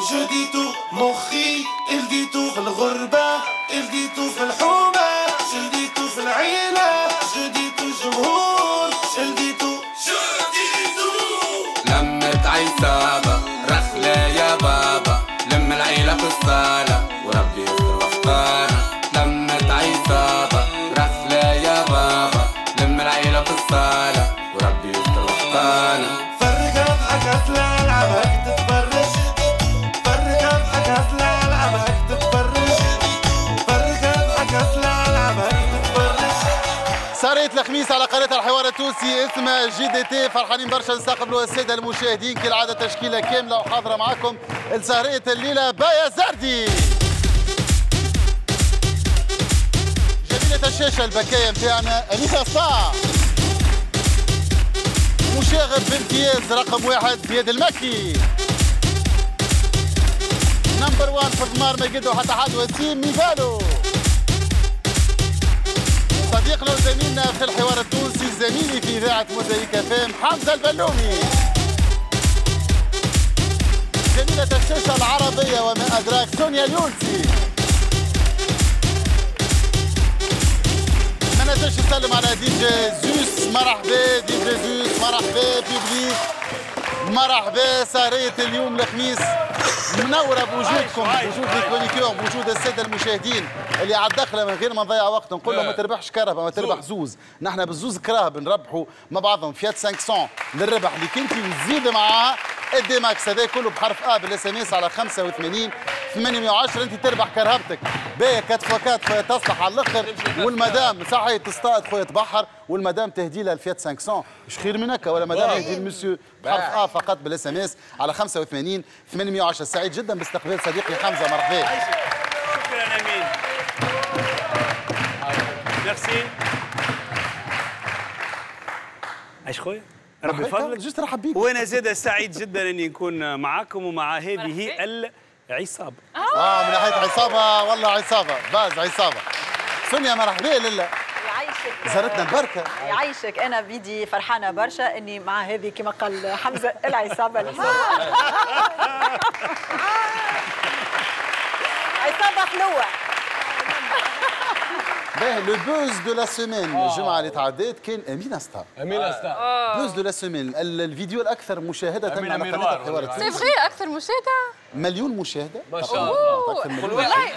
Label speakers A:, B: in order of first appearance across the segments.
A: جديتو مخي لقيتو في الغربة لقيتو في الحومة جديتو في العيلة جديتو جمهور جديتو
B: لمة عيسابة رخلة يا بابا لم العيلة في الصالة وربي يستر واختارنا لمة عيسابة رخلة يا بابا لم العيلة في الصالة وربي يستر واختارنا
A: فرق اضحك اطلع العبك تتفرج فرق اضحك اطلع العبك تتفرج فرق اضحك اطلع العبك تتفرج.
C: سهرية الخميس على قناة الحوار التونسي اسمها جي دي تي، فرحانين برشا نستقبلوا السادة المشاهدين كالعادة تشكيلة كاملة وحاضرة معكم لسهرية الليلة بايا زردي. جميلة الشاشة البكاية متاعنا أنيسة صاع. مشاغب بامتياز رقم 1 زياد المكي. نمبر 1 في الضمار ما يقدوا حتى حد وسيم ميفالو. صديقنا وزميلنا في الحوار التونسي زميلي في إذاعة موزايك فام حمزة البلومي. جميلة الشاشة العربية وما أدراك سونيا اليونسي. ما ننساش نسلم على دي جي زوس، مرحبا دي جي زوس، مرحبا بيبليك، مرحبا. سهرية اليوم الخميس منورة بوجودكم، بوجود الكونيكور، بوجود السادة المشاهدين اللي على الدخلة. من غير ما نضيع وقت نقول لهم ما تربحش كرهبة، ما تربح زوز. نحن بالزوز كراهب نربحوا مع بعضهم فيات 500 للربح اللي كنتي وتزيد معاه الدي ماكس. هذا كله بحرف ا بالاس ام اس على 85 810 انت تربح كرهبتك. باهي 4x4 خويا تصلح على الاخر، والمدام صحيح تصطاد خويا تبحر، والمدام تهدي لها الفيات 500 مش خير من هكا، ولا مدام يهدي المسيو بحرف ا فقط بالاس ام اس على 85 810. سعيد جدا باستقبال صديقي حمزه، مرحبا.
D: شكرا امين. ميرسي. عايش خويا؟ ربي يفضلك.
C: جست رحب بيك.
D: وانا زاد سعيد جدا اني نكون معاكم ومع هذه العصابه.
C: من ناحيه عصابه والله عصابه باز عصابه. سونيا مرحبا. لله
E: يعيشك،
C: زارتنا البركه.
E: يعيشك. انا بيدي فرحانه برشا اني مع هذه كما قال حمزه العصابه عصابه حلوه.
C: باهي لو بوز دو لا سيمين الجمعه اللي تعدات كان امينه ستار.
F: امينه ستار
C: بوز دو لا سيمين الفيديو الاكثر مشاهده على قناه الحوار التونسي.
G: سي فغي اكثر مشاهده،
C: مليون مشاهده
F: ما شاء الله.
G: والله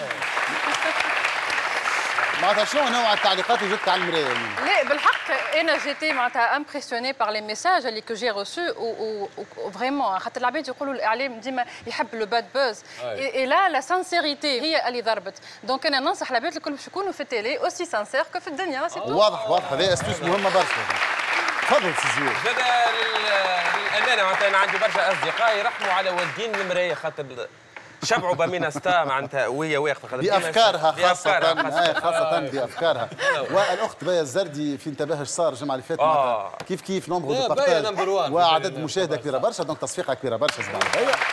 C: معناتها شنو نوع التعليقات اللي جاتك على المرايه؟
G: لا بالحق انا جيتي معناتها امبرسيوني بار لي ميساج اللي كو جي روسو فريمون خاطر العباد يقولوا الاعلام ديما يحب لو باد بوز اي لا سانسيريتي هي اللي ضربت. دونك انا ننصح العباد الكل باش يكونوا في التيلي اوسي سانسير كو في الدنيا.
C: واضح واضح. هذا استوس مهمه برشا. تفضل سي زوير.
F: زاد للامانه معناتها انا عندي برشا اصدقاء يرحموا على والدين المرايه خاطر شبعوا بامينه ستار معناتها وهي واقفه
C: بافكارها خاصه بافكارها. والاخت بايا الزردي في انتباه اش صار الجمعه اللي فاتت كيف نومبر دو بارتاج وعدد مشاهده كبيره برشا، دونك تصفيقه كبيره برشا زعما.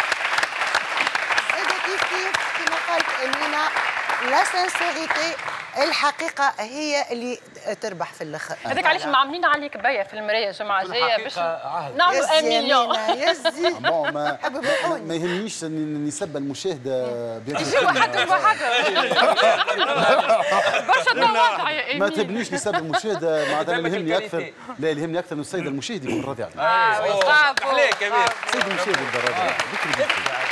H: كيف كما قالت امينه لا سانسيريتي الحقيقه هي اللي تربح في الاخر.
G: هذاك علاش معاملين عليك بيا في المرايه الجمعه الجايه باش نعملوا 1 مليون.
H: يا زي
C: ما يهمنيش نسب المشاهده
G: يجي واحد برشا تواقع يا امين.
C: ما تهمنيش نسب المشاهده، معناتها اللي يهمني اكثر، لا اللي يهمني اكثر انه السيد المشاهد يكون راضي عليه.
F: عليك يا امير.
C: السيد المشاهد يبدا راضي عليه.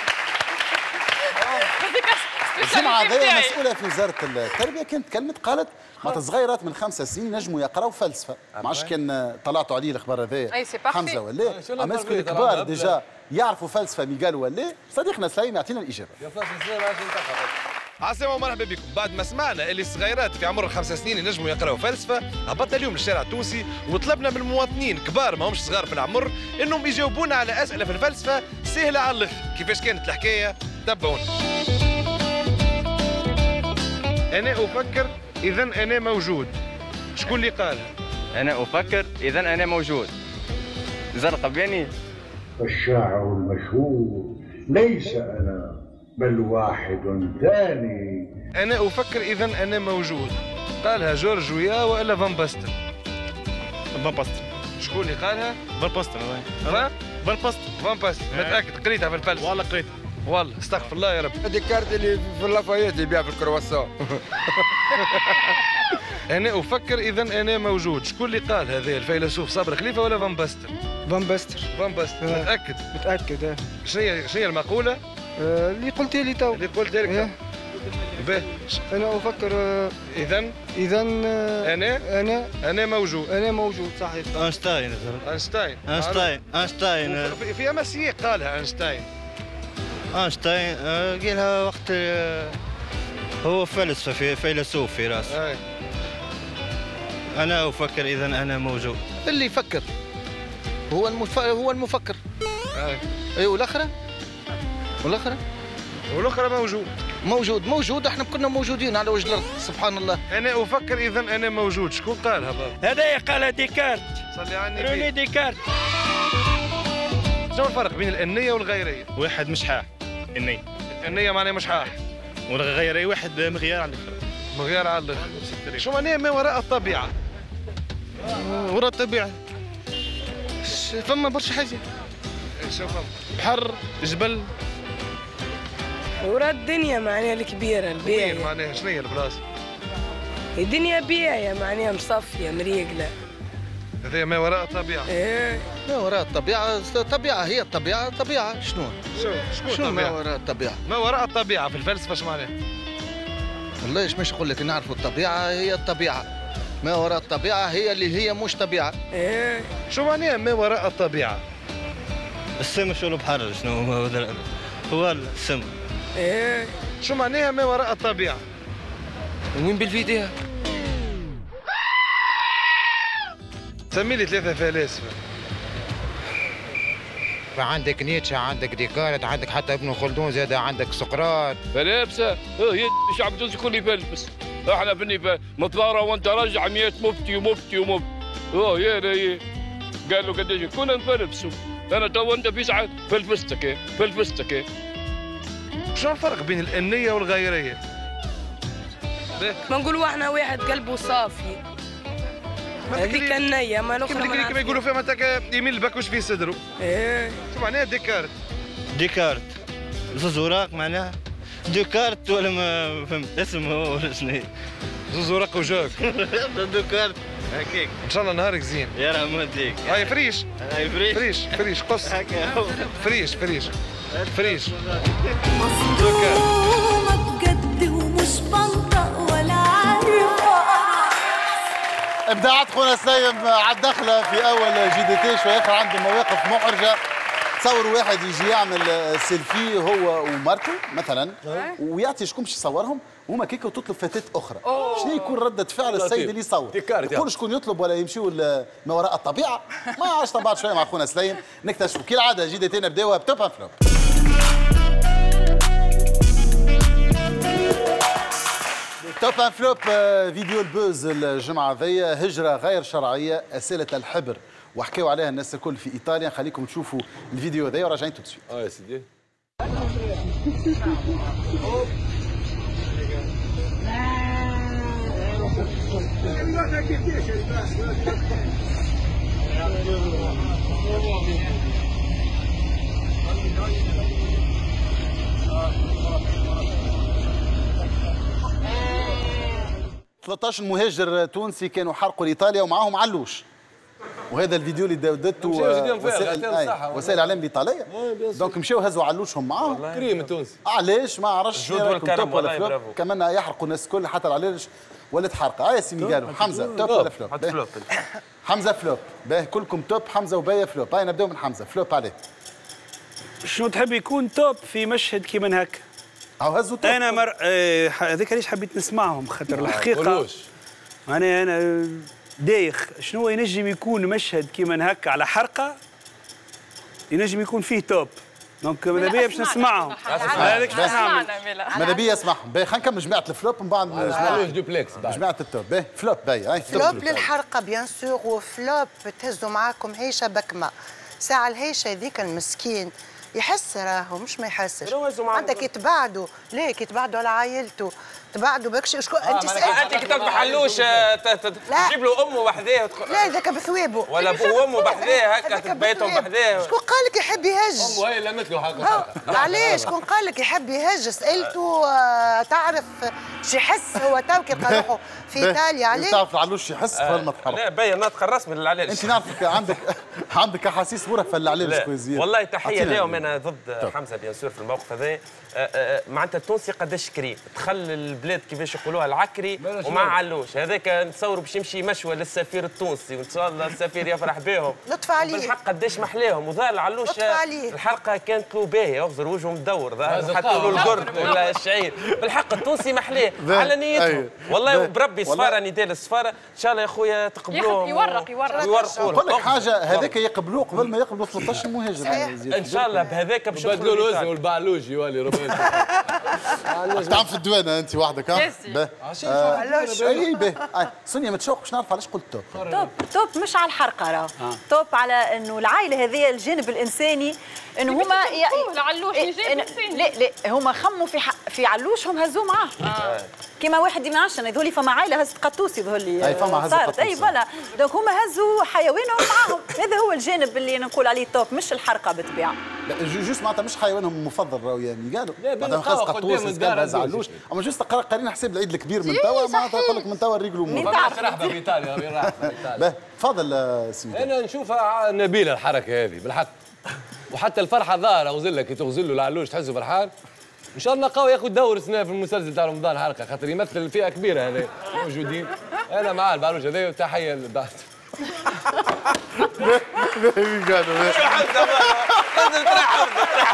C: الجمعة هذه مسؤولة في وزارة التربية كانت تكلمت قالت معناتها صغيرات من 5 سنين نجموا يقراوا فلسفة. ما عادش كان طلعتوا عليه الأخبار هذايا حمزة ولا أما اسكو الكبار ديجا يعرفوا فلسفة ميغال ولا صديقنا سليم يعطينا الإجابة.
I: عسلامة ومرحبا بكم. بعد ما سمعنا اللي الصغيرات في عمر 5 سنين ينجموا يقراوا فلسفة، هبطنا اليوم للشارع التونسي وطلبنا من المواطنين كبار ما همش صغار في العمر انهم يجاوبونا على أسئلة في الفلسفة سهلة على الأخر. كيفاش كانت الحكاية؟ تبعونا. أنا أفكر إذا أنا موجود. شكون اللي قالها؟
J: أنا أفكر إذا أنا موجود. زرقب يعني.
K: الشاعر المشهور ليس أنا بل واحد ثاني.
I: أنا أفكر إذا أنا موجود. قالها جورج ويا ولا فان باستن؟
L: فان باستن.
I: شكون اللي قالها؟
L: فان باستن.
I: فان
L: باستن.
I: متأكد قريتها في الفلسفة؟
L: والله قريتها.
I: والله استغفر الله يا رب.
M: ديكارت اللي في لافايت يبيع في الكرواسون.
I: انا افكر اذا انا موجود. شكون اللي قال هذا؟ الفيلسوف صابر خليفه ولا فان باستن؟
M: فان باستر.
I: فان باستن. متاكد؟
M: متاكد.
I: شنو هي المقوله؟
M: اللي قلت لي تو.
I: اللي قلت لك. باهي.
M: انا افكر
I: اذا انا موجود.
M: انا موجود صحيح.
I: اينشتاين في امسيه قالها اينشتاين
N: قالها وقت هو فيلسوف في راسه. انا افكر اذا انا موجود.
O: اللي يفكر هو المفكر. اي والاخره موجود احنا كنا موجودين على وجه الارض سبحان الله.
I: انا افكر اذا انا موجود. شكون قالها بابا؟
N: هذا قالها ديكارت.
I: صلي على النبي.
N: روني ديكارت.
I: شنو الفرق بين الأنية والغيرية؟
L: واحد مشحاح
I: الأنية معناها مشحاح،
L: والغيرية واحد مغيار على الآخر.
I: مغيار على الآخر. شو معناها ما وراء الطبيعة؟
O: وراء الطبيعة فما برشا حاجة.
I: شو فما؟
O: بحر، جبل.
P: وراء الدنيا معناها الكبيرة البيئة.
I: معناها شنو هي البلاصة؟
P: الدنيا بيئة معناها مصفية مريقلة.
I: هذا ما وراء الطبيعة.
P: ايه
O: ما وراء الطبيعة، الطبيعة هي الطبيعة، طبيعة شنو ما وراء الطبيعة؟
I: ما وراء الطبيعة في الفلسفة شو معناها؟
O: والله ايش نقول لك، نعرفوا الطبيعة هي الطبيعة، ما وراء الطبيعة هي اللي هي مش طبيعة.
P: ايه
I: شو معناها ما وراء الطبيعة؟
N: السم شو البحر شنو هو السم.
P: ايه
I: شو معناها ما وراء الطبيعة؟
O: وين بالفيديو؟
I: سمي لي ثلاثة فلاسفة.
Q: عندك نيتشه، عندك ديكارت، عندك حتى ابن خلدون، زاد عندك سقراط.
R: فلابسه هي الشعب التونسي كله يفلبس. احنا بني مطلاره وانت راجع 100 مفتي ومفتي ومفتي. يا قال له قديش كنا نفلبسوا. انا تو انت في ساعه فلبستك.
I: شو الفرق بين الأنية والغيرية؟
P: ما نقولوا احنا واحد قلبه صافي. هذيك النية ما الاخرى
I: كما يقولوا فيها متاك يمين البك واش في صدره.
P: ايه
I: شو معناها ديكارت؟
N: زوز وراق معناها ديكارت ولا ما فهمت اسمه هو ولا شنو؟
I: زوز وراق وجاك.
N: ديكارت هكاك.
I: ان شاء الله نهارك زين.
N: يا راه هذيك.
I: هاي فريش. فريش قص. فريش.
S: مصدومة بجد ومش بنطق ولا عارفة.
C: ابداعات خونا سليم على الدخله في اول جي دي تي، شويه اخر عنده مواقف محرجه. تصوروا واحد يجي يعمل سيلفي هو ومرته مثلا ويعطي شكون باش يصورهم وهما كيكه وتطلب فتاه اخرى. شنو يكون رده فعل السيد اللي يصور؟ يقول شكون يطلب ولا يمشيوا ما وراء الطبيعه؟ ما عادش بعد شويه مع خونا سليم نكتشفوا كالعاده جي دي تي نبداوها بتوب ان فلوب. توب ان فلوب فيديو البوز الجمعه ذي، هجره غير شرعيه اسئله الحبر وحكاوا عليها الناس الكل في ايطاليا. خليكم تشوفوا الفيديو ذي وراجعين تو سويت.
F: يا سيدي.
C: اه 13 مهاجر تونسي كانوا حرقوا لايطاليا ومعاهم علوش، وهذا الفيديو اللي داودته وسائل الاعلام الايطاليه. دونك مشاو هزوا علوشهم معاهم.
F: كريم التونسي.
C: علاش ما عرفش
F: جود والكرم والله برافو.
C: كمان يحرقوا الناس الكل حتى العلاج ولات حرقه. يا سيدي قالوا حمزه توب ولا فلوب؟ حمزه فلوب. باهي كلكم توب. حمزه وبايا فلوب. هاي نبداو من حمزه. فلوب عليه.
D: شنو تحب يكون توب في مشهد كيما هكا؟
C: او هزوا توب.
D: انا هذاك علاش حبيت نسمعهم خاطر الحقيقه انا دايخ شنو ينجم يكون مشهد كيما هكا على حرقه ينجم يكون فيه توب. دونك ماذا بيا باش نسمعهم.
C: هذاك ماذا بيا اسمعهم. باهي خلينا نكمل جماعه الفلوب من بعد جماعه التوب. باهي فلوب. باهي
H: فلوب للحرقه بيان سور، وفلوب تهزوا معاكم هيشه بكمه ساعه. الهيشه هذيك المسكين يحس راهو مش ما يحسش. عندك يتبعدوا ليك يتبعدوا على عائلته تبعدوا بركش شكون انت
F: انت كي تذبح علوش تجيب له امه وحداه
H: لا ذاك بثوابه
F: ولا ابوه وامه بحذاه هكا تبيتهم بحذاه.
H: شكون قال لك يحب يهج؟
I: امه هي اللي لمت له حقا.
H: علاش شكون قال لك يحب يهج؟ سالته تعرف شو يحس هو تو كي لقى في ايطاليا علاش؟
C: تعرف العلوش يحس قبل ما تحرق.
F: لا باين ناطق الرسمي للعلالش.
C: انت نعرفك عندك احاسيس مرهفه للعلالش شويه زياده.
F: والله تحيه لهم، انا ضد حمزه بيان سور في الموقف هذا. معناتها التونسي قداش كريم، دخل البلاد كيفاش يقولوها العكري ومع علوش، هذاك نتصوروا باش يمشي مشوى للسفير التونسي وان شاء الله السفير يفرح بهم.
H: لطف عليه.
F: بالحق قداش محلاهم، وظهر العلوش الحلقه كانت له باهيه، يغزر وجهه مدور، حطوا له القرد ولا الشعير. بالحق التونسي محلاه على نيتهم والله، بربي صفاره نداء للسفاره ان شاء الله يا خويا تقبلوهم.
G: يورقوا
C: نقول لك حاجه، هذاك يقبلوه قبل ما يقبلوا 13 مهاجر
F: ان شاء الله بهذاك باش
I: يبدلوا له الوزن والبعلوش يولي ربيت.
C: تعرف في الدوانه انت وحدك ها؟ اي باهي. سونيا ما تشوق باش نعرف علاش قلت توب.
E: توب مش على الحرقه راه توب على انه العائله هذه الجانب الانساني انه هما
G: علوش
E: لا هما خموا في علوشهم هزوه معاه كيما واحد ما عرفش هذولي فما عائله هزت قطوسي ظهرلي
C: اي فما هزت قطوسي
E: اي فوالا دونك هما هزوا حيوانهم معاهم. هذا هو الجانب اللي نقول عليه توب مش الحرقه بالطبيعه.
C: لا جوست معناتها مش حيوانهم المفضل راهو يعني قالوا معناتها خاص قطوس هز علوش، اما جوست قارين حساب العيد الكبير من توا معناتها يقول لك من توا الرجل
I: مو رحبه في ايطاليا.
C: تفضل سيدي.
I: انا نشوفها نبيله الحركه هذه بالحق، وحتى الفرحه ظاهره غزله كي تغزل له العلوش تحسه فرحان. ان شاء الله قوي ياخذ دور السنه في المسلسل تاع رمضان حلقه، خاطر يمثل فئه كبيره هذا موجودين. انا معاه البعلوش هذا وتحيه للبعث.
F: شو حمزه لازم ترحب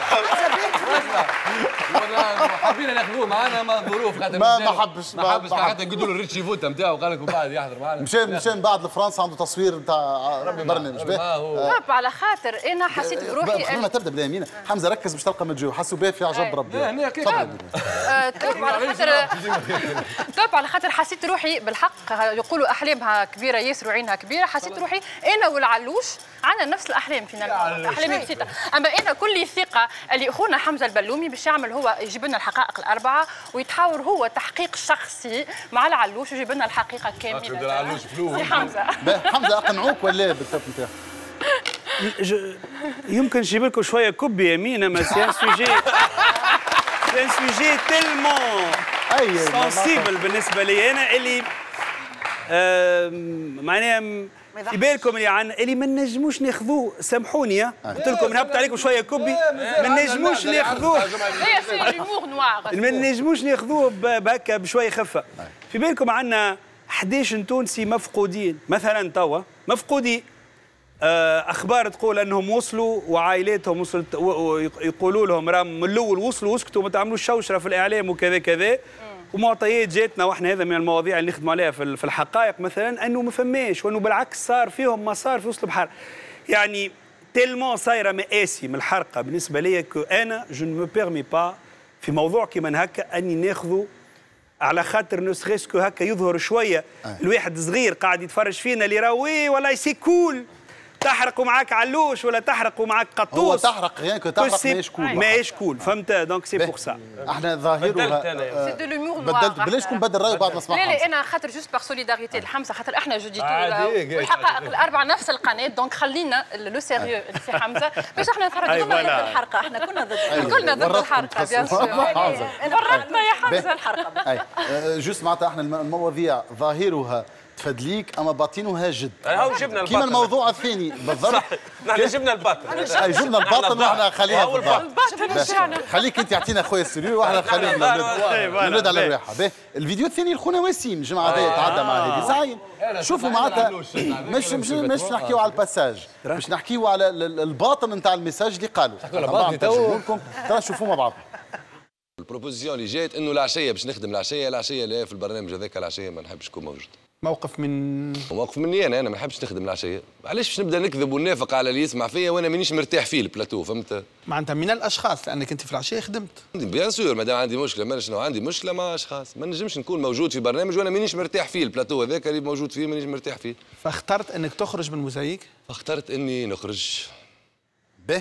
I: حابين ناخذوه معنا ما ظروف خاطر
C: ما حبش
I: حتى نقولوا له الريتشي فوتا نتاعو قال لك وبعد يحضر معنا.
C: مشى من بعد لفرنسا عنده تصوير نتاع برنامج
G: توب على خاطر انا حسيت بروحي
C: قبل ما تبدا بلا يمينه حمزه ركز باش تلقى مجاوب حسوا بها في عجب ربي.
G: توب على خاطر حسيت روحي بالحق يقولوا احلامها كبيره ياسر وعينها كبيره، حسيت روحي انا والعلوش عندنا نفس الاحلام فينا، احلام بسيطه. اما انا كل الثقه اللي اخونا حمزه البلومي باش يعمل هو يجيب لنا الحقائق الاربعه ويتحاور هو تحقيق شخصي مع العلوش ويجيب لنا الحقيقه كامله.
I: العلوش
G: سي حمزه
C: حمزه اقنعوك ولا بالتوب نتاعك؟
D: يمكن نجيب لكم شويه كب يمين، اما سي ان سوجي تيلمون سنسيبل بالنسبه لي انا اللي معناها في بالكم اللي ما نجموش ناخذوه. سامحوني قلت لكم نهبط عليكم شويه كبي، ما نجموش ناخذوه ما نجموش ناخذوه بهكا بشويه خفه. في بالكم عندنا 11 تونسي مفقودين مثلا توا مفقودين. اخبار تقول انهم وصلوا وعائلاتهم وصلت ويقولوا لهم راه من الاول وصلوا واسكتوا ما تعملوش شوشره في الاعلام وكذا كذا. ومعطيات جاتنا واحنا هذا من المواضيع اللي نخدموا عليها في الحقائق مثلا انه ما فماش، وانه بالعكس صار فيهم ما صار في وسط البحر. يعني تيلمون صايره مآسي من الحرقه بالنسبه لي كو انا جو نو بيرمي با في موضوع كيما هكا اني ناخذه على خاطر نسخيسكو هكا يظهر شويه الواحد صغير قاعد يتفرج فينا اللي راوي والله سي كول تحرقوا معاك علوش ولا تحرقوا معاك قطوس.
C: هو تحرق يعني تحرق ماهيش كول.
D: ماهيش كول فهمت دونك سي بور سا.
C: احنا ظاهرها
G: سي دو لومور نوار.
C: بلاش تكون بدل راي بعد ما سمعنا.
G: لا انا خاطر جوست باغ سوليداريتي لحمزه خاطر احنا جوديتو والحقائق الاربعه نفس القناه دونك خلينا لو سيريو سي حمزه باش احنا نتفرجوا ضد الحرقه. احنا كنا ضد الحرقه بيان سور. ورطنا يا حمزه الحرقه.
C: جوست معناتها احنا المواضيع ظاهرها تفدليك اما باطنها جد.
F: هاو جبنا الباطن
C: كيما الموضوع الثاني بالضبط.
F: نحن جبنا الباطن.
C: جبنا الباطن واحنا خليها في الباطن. خليك انت اعطينا خويا السرير واحنا خلينا نولد على الراحه. الفيديو الثاني لخونا وسيم الجمعه هذه تعدى مع هذه زعيم. شوفوا معناتها مش نحكيو على الباساج، باش نحكيو على الباطن نتاع الميساج اللي قالوا. لكم ترى شوفوا مع بعض.
I: البروبوزيسيون اللي جات انه العشيه باش نخدم العشيه لا في البرنامج هذاك العشيه ما نحبش نكون موجود.
T: موقف
I: مني انا ما نحبش نخدم العشيه. علاش باش نبدا نكذب وننافق على اللي يسمع فيا وانا مانيش مرتاح فيه البلاتو فهمت؟
T: معناتها من الاشخاص لانك انت في العشيه خدمت.
I: بيان سور مادام عندي مشكله ما شنو عندي مشكله مع اشخاص ما نجمش نكون موجود في برنامج وانا مانيش مرتاح فيه البلاتو هذاك اللي موجود فيه مانيش مرتاح فيه.
T: فاخترت انك تخرج من موزايك؟
I: اخترت اني نخرج.
C: به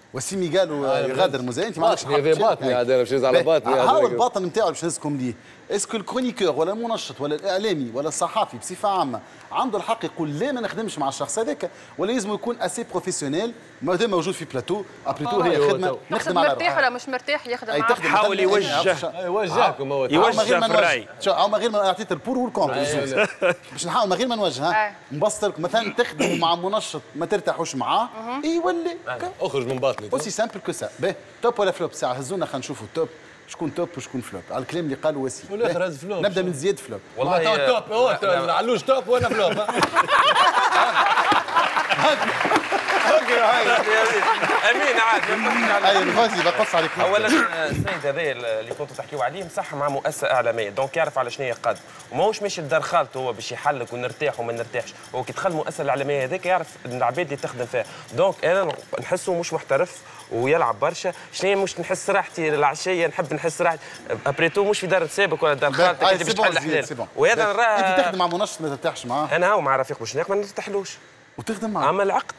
C: وسيمي قالوا يغادر موزاي انت ما عندكش حق
I: هذا باطني عاد انا باش نهز على باطني.
C: هاو الباطن نتاعو باش نهزكم ليه. اسكو الكرونيكور ولا المنشط ولا الاعلامي ولا الصحافي بصفه عامه عنده الحق يقول لا ما نخدمش مع الشخص هذاك، ولا لازم يكون اسي بروفيسيونيل مادام موجود في بلاتو ابريتو هي خدمه نخدم على
G: مرتاح ولا مش مرتاح يخدم معاه.
D: حاول
I: يوجهكم هو
C: يوجه في الراي. شو من غير ما اعطيت البور والكونتر باش نحاول من غير ما نوجه نبسط لك مثلا تخدموا مع منشط ما ترتاحوش معاه يولي
I: اخرج من باطني
C: اوسي سامبل كو سا. باهي توب ولا فلوب ساعه هزونا خلينا نشوفوا توب شكون توب وشكون فلوب على الكلام اللي قالوا وسيم.
I: والاخر هز فلوب.
C: نبدا من زياد فلوب.
I: والله توب هو علوش توب وانا فلوب. امين عاد
C: اي نفاسي بقص عليك.
F: اولا السيد هذا اللي كنتوا تحكيوا عليه مصح مع مؤسسه اعلاميه دونك يعرف على شنو يقاد وماهوش ماشي لدار خالته هو باش يحلك ونرتاح وما نرتاحش. هو كي دخل المؤسسه الاعلاميه هذيك يعرف العباد اللي تخدم فيها. دونك انا نحسه مش محترف ويلعب برشا. شنو مش نحس راحتي العشيه نحب نحس راحتي ابريتو مش في دار سابق ولا دار خالتك انت باش تحل احلام. وهذا نراه
C: انت تخدم مع منشط ما ترتاحش معاه.
F: انا هاو مع رفيق بوشناق ما نرتاحلوش
C: وتخدم معاه
F: عمل عقد.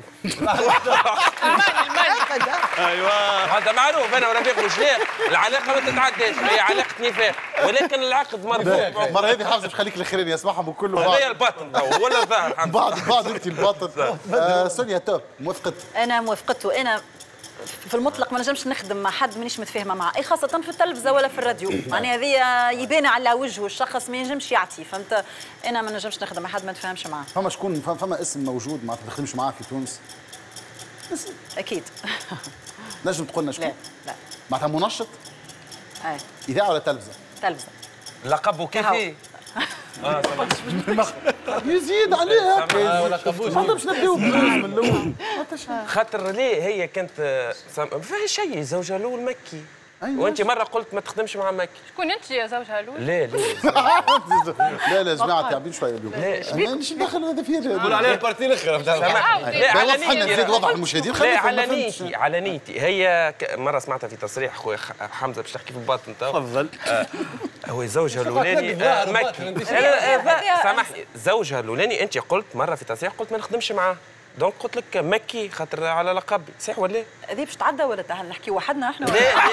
D: ايوه
F: هذا معروف. انا ورفيق بوشناق العلاقه ما تتعداش هي علاقه نفاق ولكن العقد مرفوع.
C: المره هذه حافظ باش خليك الاخرين يسمعهم وكل
F: هذا الباطن ولا الظاهر
C: بعض انت الباطن. سونيا توب موافقت.
E: انا موافقته. انا في المطلق ما نجمش نخدم مع حد مانيش متفاهمه معاه، اي خاصه في التلفزه ولا في الراديو. معناها هذه يبان على وجهه الشخص ما ينجمش يعطي. فهمت؟ انا ما نجمش نخدم مع حد ما نتفاهمش معاه.
C: فما شكون فما اسم موجود ما تخدمش معاه في تونس؟
E: اكيد.
C: نجم تقول لنا شكون؟
E: لا
C: معناتها منشط؟
E: اي
C: اذاعه ولا تلفزه؟
E: تلفزه.
F: لقبه كيفي؟
C: يزيد عليه هكا باش نبداو من الاول.
F: خاطر ليه هي كانت ما فيها شيء زوجها الاول مكي. وانت مره قلت ما تخدمش مع مكي.
G: شكون انت يا زوجها الاول؟
F: لا
C: لا جماعه تعبين شويه اليوم. مانيش ندخل هذا فيه.
I: قول عليه بارتي الاخر.
F: لا على
C: نزيد وضح المشاهدين.
F: لا على نيتي هي مره سمعتها في تصريح خويا حمزه باش تحكي في الباطن تو.
D: تفضل.
F: هو زوجها الاولاني مكي. سامحني زوجها الاولاني انت قلت مره في تصريح قلت ما نخدمش معاه. دونك قلت لك مكي خاطر على لقبي صحيح ولا لا؟
E: هذه باش تعدى ولا تعال نحكي وحدنا احنا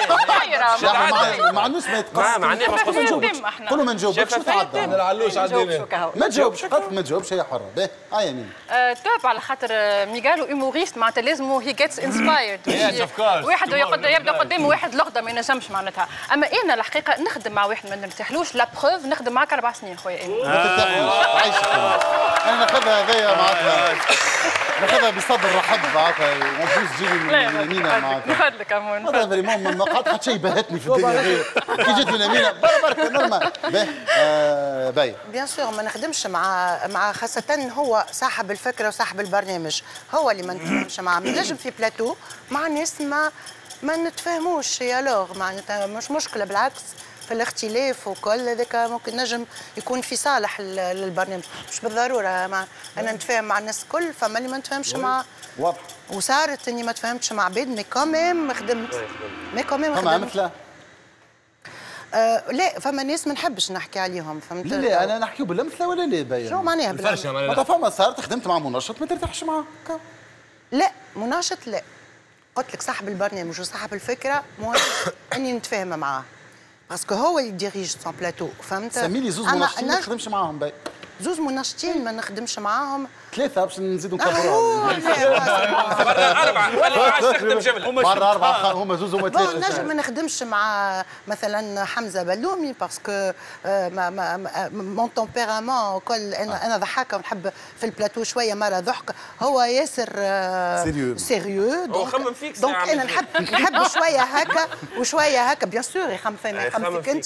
C: لا ما عندوش ما يتقص.
F: ما عندناش
C: ما نجاوبش. قولوا ما نجاوبش شو تعدى؟
I: انا العلوش عندنا
C: ما تجاوبش قد ما تجاوبش هي حره. باهي يمين.
G: توب على خاطر ميغالو هيوموريست معناتها لازم هي جيتس انسبايرد. واحد يبدا قدامه واحد لغده ما ينجمش معناتها. اما انا الحقيقه نخدم مع واحد ما نرتاحلوش لا بروف نخدم معك 4 سنين خويا.
C: ما ترتاحلوش عايش. انا ناخذها هذيا معناتها ناخذها بصدر رحب معناتها ونفوز جيلي من يمينها معناتها.
G: نفدلك امون.
C: هذا فريمون ما قعدت حتى شيء بهتني في الدنيا هذه. كي جيت ليمينها برك نورمال. باهي
H: بيان سور ما نخدمش مع خاصة هو صاحب الفكرة وصاحب البرنامج هو اللي ما نتفاهمش معاه. نجم في بلاتو مع ناس ما نتفاهموش يا لوغ معناتها مش مشكلة بالعكس في الاختلاف وكل هذاك ممكن نجم يكون في صالح للبرنامج مش بالضرورة. أنا نتفاهم مع الناس الكل فما اللي ما نتفاهمش مع
C: واضح.
H: وصارت اني ما تفاهمتش مع عباد مي كوميم خدمت مي كوميم
C: فما مثله
H: لا فما ناس ما نحبش نحكي عليهم فهمت.
C: لا انا نحكيو بالمثله ولا لا باين
H: شو معناها
C: بالمثله؟ فما صارت خدمت مع منشط ما ترتاحش معاه.
H: لا مناشط لا قلت لك صاحب البرنامج وصاحب الفكره مهم اني نتفاهم معاه باسكو هو اللي يديريج سون بلاتو فهمت.
C: سميلي زوز مناشطين ما نخدمش معاهم باين.
H: زوز مناشطين ما نخدمش معاهم.
C: 3 باش نزيدوا نكبروا.
F: مرة 4 خلي ما عادش تخدم جملة.
C: مرة 4 هما زوز هما 3.
H: نجم ما نخدمش مع مثلا حمزة بلومي باسكو مون تمبيرامون كل انا ضحاكة ونحب في البلاتو شوية مرة ضحك هو ياسر سيريو دونك انا نحب شوية هكا وشوية هكا بيان سور يخمم فينا يخمم فيك انت.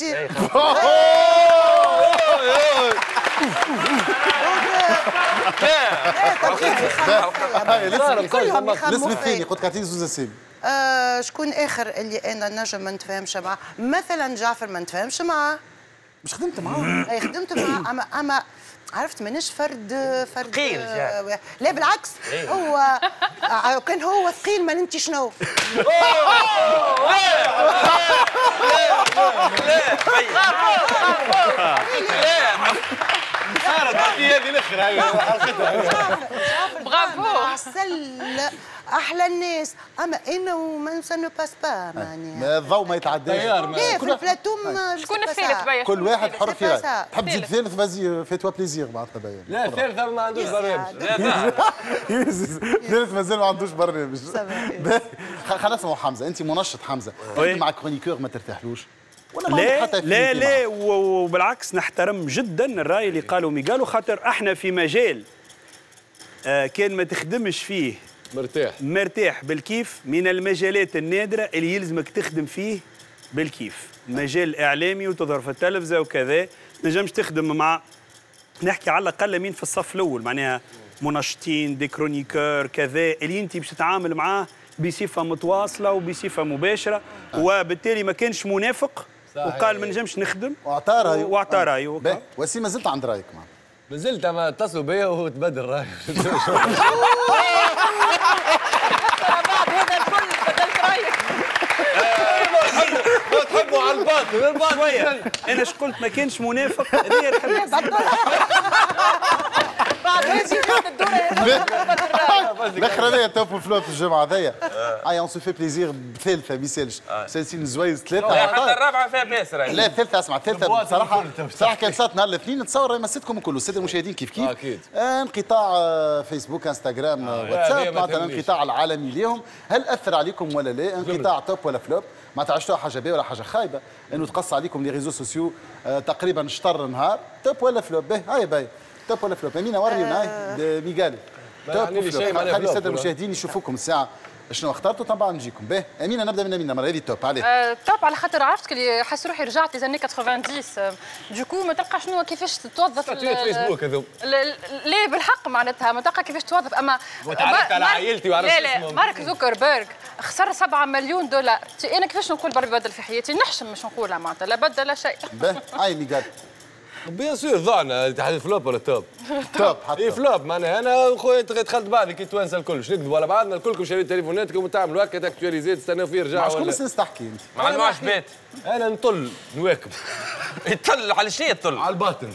C: الاسم الثاني قلت كاتين زوز اسامي.
H: شكون اخر اللي انا نجم ما نتفاهمش معاه؟ مثلا جعفر ما نتفاهمش معاه.
C: مش خدمت معاه؟
H: اي خدمت معاه اما عرفت مانيش فرد
F: ثقيل
H: لا بالعكس هو كان هو ثقيل ما انت شنو؟
I: صارت هذه الاخر
H: برافو عسل احلى الناس اما انه ما سنو باس با معناها
C: الضوء ما يتعداش
H: لا في البلاتو
G: شكون الثالث بيا
C: كل واحد حر في رايه تحب تزيد ثالث فازي في توا بليزير معناتها باين
I: لا الثالث ما عندوش برنامج
C: ثالث مازال ما عندوش برنامج خلينا نسمعوا حمزه انت منشط حمزه مع كرونيكور ما ترتاحلوش
D: لا لا وبالعكس نحترم جدا الراي اللي قالوا ميغالو خاطر احنا في مجال كان ما تخدمش فيه مرتاح بالكيف من المجالات النادرة اللي يلزمك تخدم فيه بالكيف مجال إعلامي وتظهر في التلفزة وكذا نجمش تخدم مع نحكي على الأقل مين في الصف الأول معناها منشطين دي كرونيكور كذا اللي أنت باش تتعامل معاه بصفة متواصلة وبصفة مباشرة وبالتالي ما كانش منافق وقال ما نجمش نخدم واعطى رايه
C: وسيم ما زلت عند رايك معنا
I: ما زلت ما اتصلوا بيا وتبدل رايه
E: بعد هذا الكل بدلت رايك
I: تحبوا على الباطل
D: شويه انا اش قلت ما كانش منافق هذه
E: بعد هذه الدوره
C: الاخرانيه توب فلوب في الجمعه هذيا اون سو في بليزير بثالثه ما يسالش سالسين الزوايز ثلاثه
F: حتى الرابعه فيها باسر
C: لا الثالثه اسمع الثالثه بصراحه كان صارت نهار الاثنين نتصور مسيتكم الكل الساده المشاهدين كيف
I: اكيد
C: انقطاع فيسبوك انستغرام واتساب معناتها الانقطاع العالمي ليهم هل اثر عليكم ولا لا انقطاع توب ولا فلوب ما تعشتوها حاجه باهيه ولا حاجه خايبه انه تقص عليكم لي ريزو سوسيو تقريبا شطر نهار توب ولا فلوب باهي هاي باهي توب ولا فلوب امينه ورينا هاي ميغالي توب ولا فلوب خلي الساده المشاهدين يشوفوكم الساعه شنو اخترتوا طبعا نجيكم باهي امينه نبدا من امينه المره هذه توب عليه
G: توب على خاطر عرفت اللي حس روحي رجعت لزاني 90 دوكو ما تلقى شنو كيفاش توظف
I: الفيسبوك هذوم
G: لا بالحق معناتها ما تلقى كيفاش توظف اما
I: وتعرفت على عائلتي وعرفت
G: لا مارك زوكربيرغ خسر 7 مليون دولار انا كيفاش نقول بربي بدل في حياتي نحشم مش نقولها معناتها لا بدل لا شيء
C: باهي هاي ميغالي
I: بيان سور ضعنا تحديد فلوب ولا توب؟
C: توب
I: اي فلوب معناها انا خويا دخلت بعضي كي توانسه الكل باش نكذبوا على بعضنا الكلكم شريت تليفوناتكم وتعملوا هكا تاكتواليزي تستناو فيه رجع
C: ولا شكون السنس تحكي انت؟
F: مع المعجبات
I: انا نطل نواكب
F: يطل على شنو يطل؟
I: على الباطن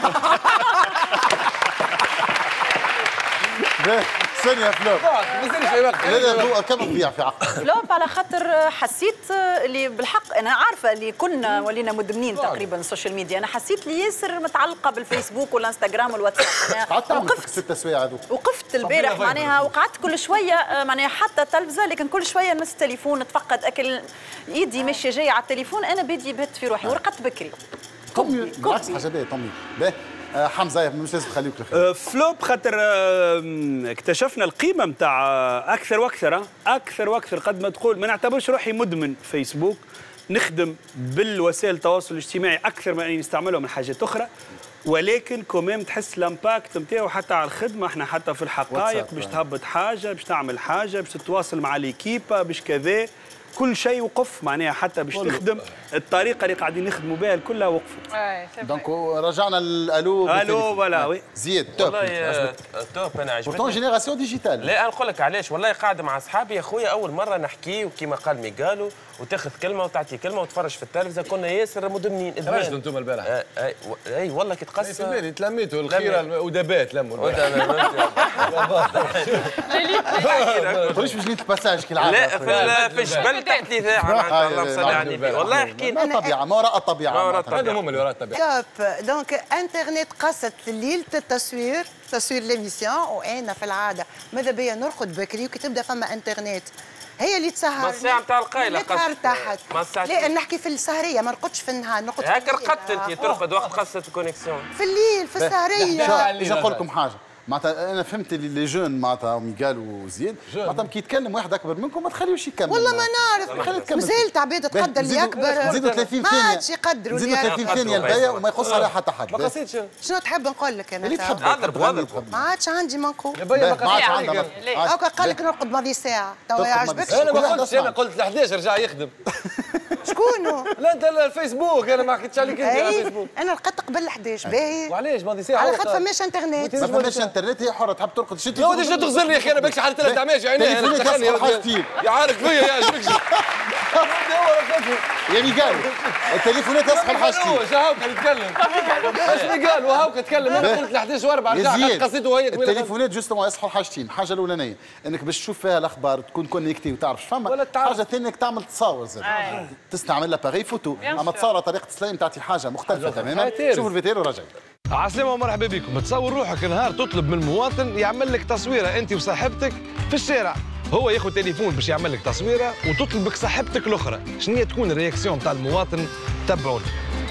C: ثانية فلوب لا كم تضيع في عقل
E: فلوب على خاطر حسيت اللي بالحق انا عارفه اللي كنا ولينا مدمنين تقريبا السوشيال ميديا انا حسيت اللي ياسر متعلقه بالفيسبوك والانستغرام والواتساب
C: قعدت وقفت 6 سوايع هذوك
E: وقفت البارح معناها وقعدت كل شويه معناها حتى التلفزه لكن كل شويه نمس التليفون نتفقد اكل ايدي ماشيه جايه على التليفون انا بدي بهت في روحي ورقدت بكري
C: بالعكس حاجه باهيه طمي باهي حمزه مش لازم تخليوك الخير
D: فلوب خاطر اكتشفنا القيمه نتاع اكثر واكثر قد ما تقول ما نعتبرش روحي مدمن فيسبوك نخدم بالوسائل التواصل الاجتماعي اكثر من اني نستعملها من حاجات اخرى ولكن كوميم تحس الامباكت نتاعو حتى على الخدمه احنا حتى في الحقائق باش تهبط حاجه باش تعمل حاجه باش تتواصل مع ليكيبا باش كذا كل شيء وقف معناها حتى باش تخدم الطريقه اللي قاعدين نخدموا بها كلها وقفت.
C: دونك رجعنا الو
D: فوالا وي
C: زيد توب
F: والله توب انا عجبتني
C: بورتون جينيراسيون ديجيتال
F: لا نقول لك علاش والله قاعد مع اصحابي يا خويا اول مره نحكي وكما قال ميغالو وتاخذ كلمه وتعطي كلمه وتفرج في التلفزه كنا ياسر مدمنين
I: خرجتوا انتم البارح
F: اي والله كي تقص
I: في بالي تلميتوا الخيره ودابات لموا
C: ما تقوليش في جنينه الباساج كي العاده
F: لا في الجبل تحت لي ذاع الله صل على النبي والله حكينا
C: الطبيعه ما وراء الطبيعه
I: هذا هم اللي وراء الطبيعه
H: توب دونك انترنت قصت ليله التصوير تصوير ليميسيون وانا في العاده ماذا بيا نرقد بكري وكي تبدا فما انترنت هي اللي تسهر
F: ما الساعه نتاع القايله
H: قصت تحت لا نحكي في السهريه ما نرقدش في النهار نرقد
F: هكا رقدت انت ترقد وقت قصه الكونيكسيون
H: في الليل في السهريه
C: باش نقول لكم حاجه معناتها انا فهمت اللي لي جون معناتها ميغال وزياد معناتها كي يتكلم واحد اكبر منكم ما تخليوش يكمل
H: والله ما نعرف مازال عباد تقدر اللي اكبر
C: نزيدوا 30 ثانيه
H: ما عادش يقدروا
C: نزيدوا 30 ثانيه الباقيه وما يقص عليها حتى حد
I: ما قصيتش
H: شنو تحب نقول لك انا
C: اللي تحب
H: ما عادش عندي ما نقول
C: ما عادش عندها
H: هاكا قال لك نرقد ماضي ساعه توا يعجبك
I: انا ما قلتش انا قلت ل 11 رجع يخدم
H: شكونه؟
I: لا انت الفيسبوك انا ما حكيتش عليك انت على الفيسبوك
H: انا رقدت قبل 11 باهي
I: وعلاش ماضي ساعه
H: على خاطر فماش انترنت
C: ما فماش انترنت هي حره تحب ترقد
I: يا ودي شنو تغزلني يا اخي انا باكش حالة 3 دعماج عينيا انا دخلني يا عارف فيا يا عجبكش
C: يا ميغال التليفونات اصحى لحاجتي
I: هو هاوك يتكلم اش قال وهاوك يتكلم انا قلت ل 11 و4 رجعت قصيته وهي
C: التليفونات جوستومون يصحوا لحاجتين الحاجه الاولانيه انك باش تشوف فيها الاخبار تكون كونيكتي وتعرف فما حاجه ثانيه انك تعمل تصاور زاد تستعمل لاباري فوتو اما تصور طريقه السلام تعطي حاجه مختلفه تماما شوف الفيديو ورجع
I: عسلامة ومرحبا بكم. تصور روحك نهار تطلب من مواطن يعمل لك تصويره انت وصاحبتك في الشارع، هو ياخذ تليفون باش يعمل لك تصويره وتطلبك صاحبتك الاخرى، شنو هي تكون الرياكسيون تاع المواطن؟ تبعونا.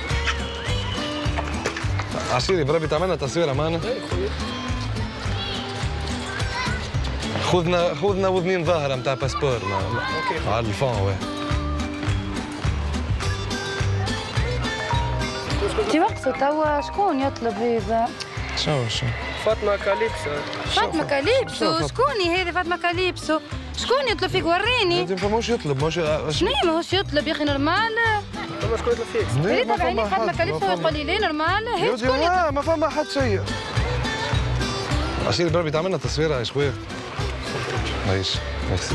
I: عشيري بربي تعملنا تصويره معنا؟ خذنا وذنين ظاهره نتاع باسبور على الفون. واه
U: انتي وقته توا شكون يطلب هذا؟
I: شو
M: فاطمه كاليبسو.
U: فاطمه كاليبسو شكوني هذه فاطمه كاليبسو؟ شكون يطلب فيك وريني؟
I: ماهوش يطلب
U: شنو ماهوش يطلب يا اخي نورمال؟
M: فما شكون يطلب فيك؟
U: اللي تبعيني فاطمه كاليبسو يقول لي ليه نورمال؟ هي شكون
I: ما فما حد شيء. عشيري بربي تعملنا تصويره يا شويه. عايش ميرسي.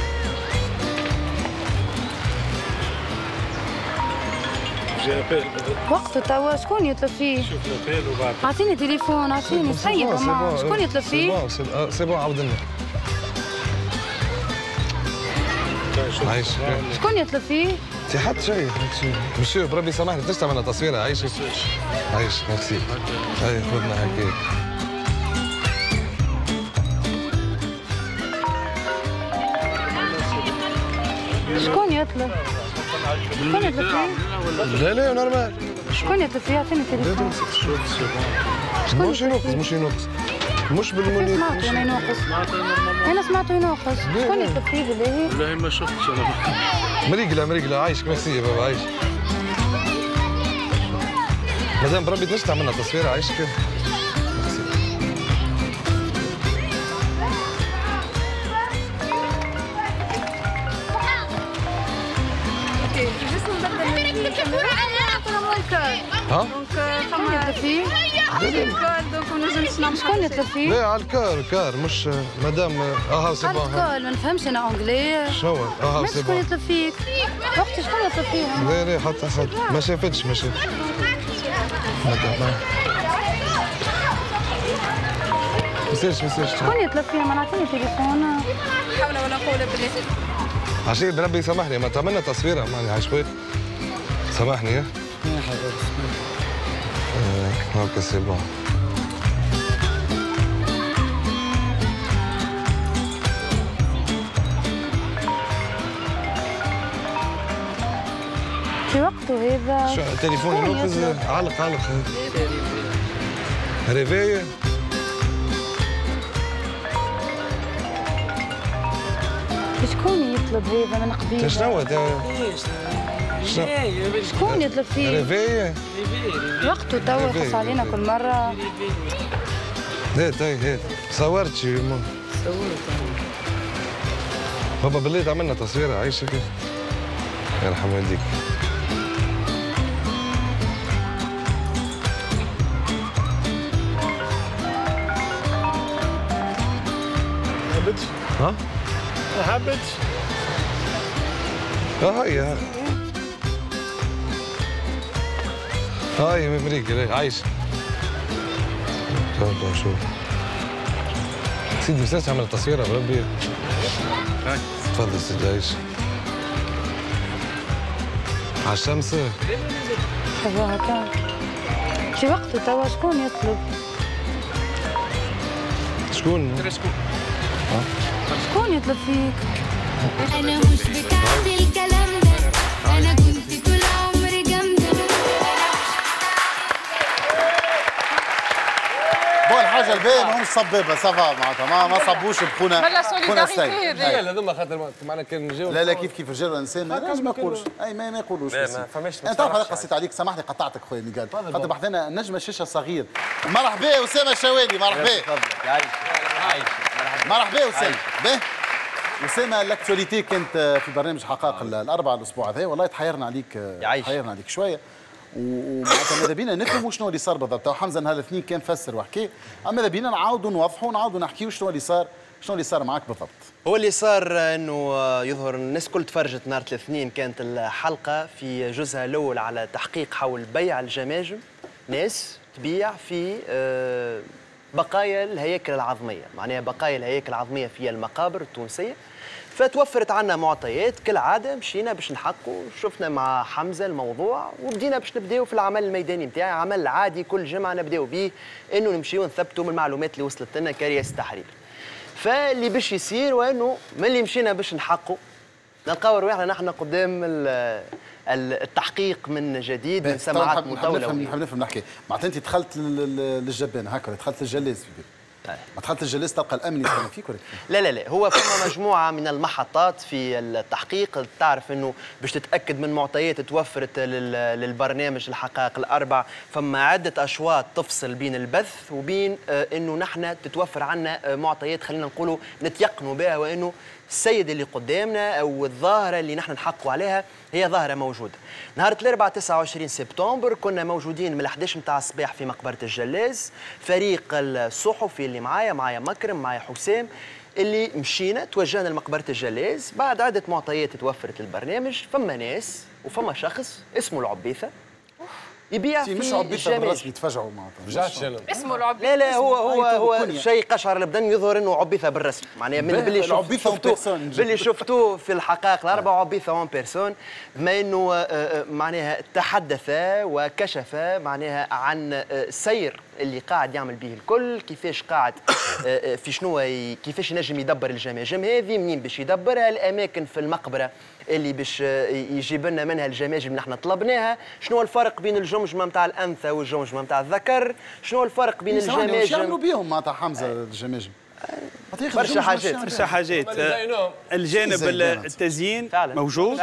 U: وقته توا شكون يطلب فيه؟
I: شوف لابيل وبعد
U: اعطيني تليفون اعطيني صحيح ماما شكون يطلب فيه؟
I: سي بون عاود لنا. عايش
U: شكون يطلب فيه؟
I: انت حد شيء مسيو بربي سامحني تنجم تعملنا تصويره عايش عايش ميرسي. هاي خذنا هكاك.
U: شكون يطلب؟ شكون يطلب فيه؟
I: لا نورمال.
U: شكون يطلب فيه؟ اعطيني تليفون.
I: مش ينقص مش بالموني.
U: سمعته انا ينقص. انا سمعته ينقص. شكون يطلب فيه بالله؟
M: والله ما شفتش انا.
I: مريقله عايشك ميرسي يا بابا عايش. مادام بربي تنجم تعملنا تصويره عايشك. ها؟
U: شكون يطلب فيه؟ شكون يطلب فيه؟
I: لا على الكار مش مدام هاو سي بون.
U: على الكول ما نفهمش انا اونجلي.
I: شنو هاو سي بون.
U: شكون يطلب فيك؟ اختي شكون يطلب فيها؟
I: لا حتى ما شافتش مسيرش
U: شكون يطلب فيها؟ ما نعطيني تليفون.
P: حاول ولا نقول بالله.
I: عشان بربي سامحني ما تعملنا تصويره ماني عشوائي. سامحني يا هاكا سي بون.
U: في وقته هذا
I: شو التليفون ينقز علق ريفي.
U: شكون يطلب هذا من قبيله؟
I: شنو
U: شكون يطلب فيه؟
I: ريفي
U: وقته توا يخص علينا كل مرة.
I: هات صورت شي بابا بالله عملنا تصويره عايشك يرحم والديك.
M: حبيتش؟
I: ها؟
M: ما حبيتش.
I: هاي مريقة عايش. شوف سيدي مساس عمل تصويره بربي. تفضل سيدي عايش. على الشمس.
U: حبوها هكا. في وقته توا شكون يطلب؟
I: شكون
U: يطلب فيك؟
S: أنا مش بتاعت الكلام ده، أنا كنت طول عمري جامدة.
C: بون حاجه الباقي ماهمش صبابه سافا معناتها ما صبوش بخونا
F: السيد. هذوما خاطر معنا كان نجاوب.
C: لا كيف رجال وانسان ما يقولوش ما يقولوش.
F: ما فماش.
C: انت تعرف انا قصيت عليك سامحني قطعتك خويا ميغال خاطر بحثنا نجم الشاشه صغير. مرحبا اسامه الشوالي مرحبا. مرحبا اسامه. اسامه الاكتواليتي كانت في برنامج حقائق الاربعاء الاسبوع هذا والله تحيرنا عليك شويه ومعناتها ماذا بينا نفهموا شنو اللي صار بالضبط. حمزه نهار الاثنين كان فسر وحكي اما ماذا بينا نعاودوا نوضحوا ونعاودوا نحكيوا شنو اللي صار شنو اللي صار معك بالضبط؟
B: هو اللي صار انه يظهر الناس كل تفرجت نهار الاثنين، كانت الحلقه في جزءها الاول على تحقيق حول بيع الجماجم، ناس تبيع في بقايا الهياكل العظميه، معناها بقايا الهياكل العظميه في المقابر التونسيه. فتوفرت عنا معطيات كالعاده، مشينا باش نحقوا، شفنا مع حمزه الموضوع وبدينا باش نبداو في العمل الميداني نتاعي، عمل عادي كل جمعه نبداو به انه نمشيو نثبتوا من المعلومات اللي وصلت لنا كرئاسه التحرير. فاللي باش يصير وانه ملي مشينا باش نحقوا نلقاو رواحنا نحن قدام التحقيق من جديد من سماعات مطوله.
C: نحب نفهم نحكي، معناتها انت دخلت للجبان هكا، دخلت للجلاس في بالك. ما دخلت الجلاس تلقى الامن يستنى فيك ولا كيف؟
B: لا هو فما مجموعه من المحطات في التحقيق، تعرف انه باش تتاكد من معطيات توفرت للبرنامج الحقائق الاربع، فما عده اشواط تفصل بين البث وبين انه نحن تتوفر عنا معطيات خلينا نقولوا نتيقنوا بها، وانه السيد اللي قدامنا او الظاهره اللي نحن نحقوا عليها هي ظاهره موجوده. نهار الاربعاء 29 سبتمبر كنا موجودين من 11 متاع الصباح في مقبره الجلاز، فريق الصحفي اللي معايا مكرم معايا حسام، اللي مشينا توجهنا لمقبره الجلاز بعد عده معطيات توفرت للبرنامج. فما ناس وفما شخص اسمه العبيثه يبيع في
C: مش عبيثه بالرسمي تفاجعوا معناتها
G: اسمه العبيثه.
B: لا هو شيء قشعر البدن، يظهر انه عبيثه بالرسم، معناها من باللي شفتوه في الحقائق الاربعه عبيثه اون بيرسون، بما انه معناها تحدث وكشف معناها عن السير اللي قاعد يعمل به الكل، كيفاش قاعد في شنو كيفاش ينجم يدبر الجماجم هذه، منين باش يدبرها، الاماكن في المقبره اللي باش يجيب لنا منها الجماجم اللي احنا طلبناها، شنو الفرق بين الجمجمه نتاع الانثى والجمجمه نتاع الذكر، شنو الفرق بين الجماجم. واش يعملوا
C: بيهم معناتها حمزه الجماجم؟
B: برشا
D: حاجات. الجانب التزيين موجود،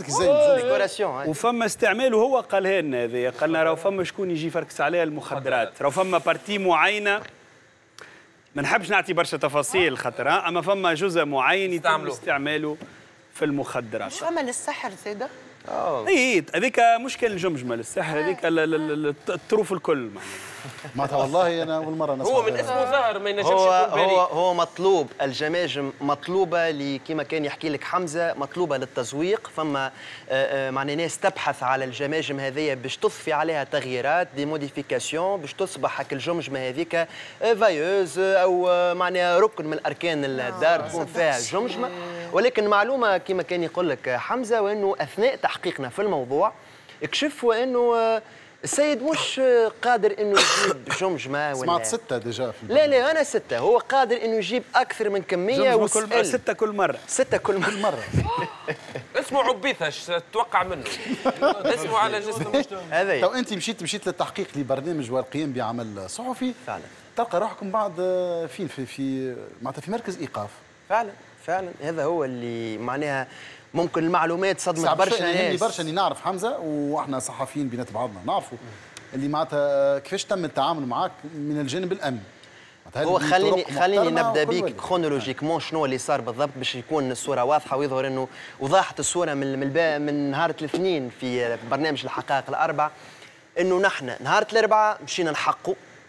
D: وفما استعماله. هو قالها لنا هذه، قال لنا راهو فما شكون يجي يفركس عليها المخدرات، راهو فما بارتي معينه، ما نحبش نعطي برشا تفاصيل خاطر، اما فما جزء معين يتم استعماله في المخدرات.
H: مش فما للسحر زاده؟
D: اي هذيك مشكل الجمجمه للسحر، هذيك الطروف الكل
C: معناتها. والله انا اول مره نسمع.
F: هو من اسمه ظاهر ما ينجمش
B: يكون بريء. هو مطلوب، الجماجم مطلوبه كما كان يحكي لك حمزه، مطلوبه للتزويق. فما معناها ناس تبحث على الجماجم هذيا باش تضفي عليها تغييرات، دي موديفيكاسيون، باش تصبح هك الجمجمه هذيك فايوز او معناها ركن من اركان الدار تكون فيها جمجمه. ولكن معلومه كما كان يقول لك حمزه، وانه اثناء تحقيقنا في الموضوع اكتشفوا انه السيد مش قادر انه يجيب جمجمه ولا
C: سمعت 6 ديجا في
B: لا انا 6، هو قادر انه يجيب اكثر من كميه.
D: 6 كل مره
B: 6 كل مره
F: اسمه عبيثه، تتوقع منه اسمه على جسم
B: هذا.
C: تو انت مشيت للتحقيق لبرنامج والقيام بعمل صحفي،
B: فعلا
C: تلقى روحكم بعد فين في معناتها في مركز ايقاف.
B: فعلا هذا هو اللي معناها ممكن المعلومات صدمت برشا ناس.
C: برشا اللي نعرف حمزه، واحنا صحفيين بينات بعضنا نعرفوا اللي معناتها كيفاش تم التعامل معك من الجانب الامني.
B: هو خليني نبدا بيك كرونولوجيكمون شنو اللي صار بالضبط باش يكون الصوره واضحه، ويظهر انه وضاحت الصوره من نهار الاثنين في برنامج الحقائق الاربع، انه نحن نهار الاربعاء مشينا نحقوا،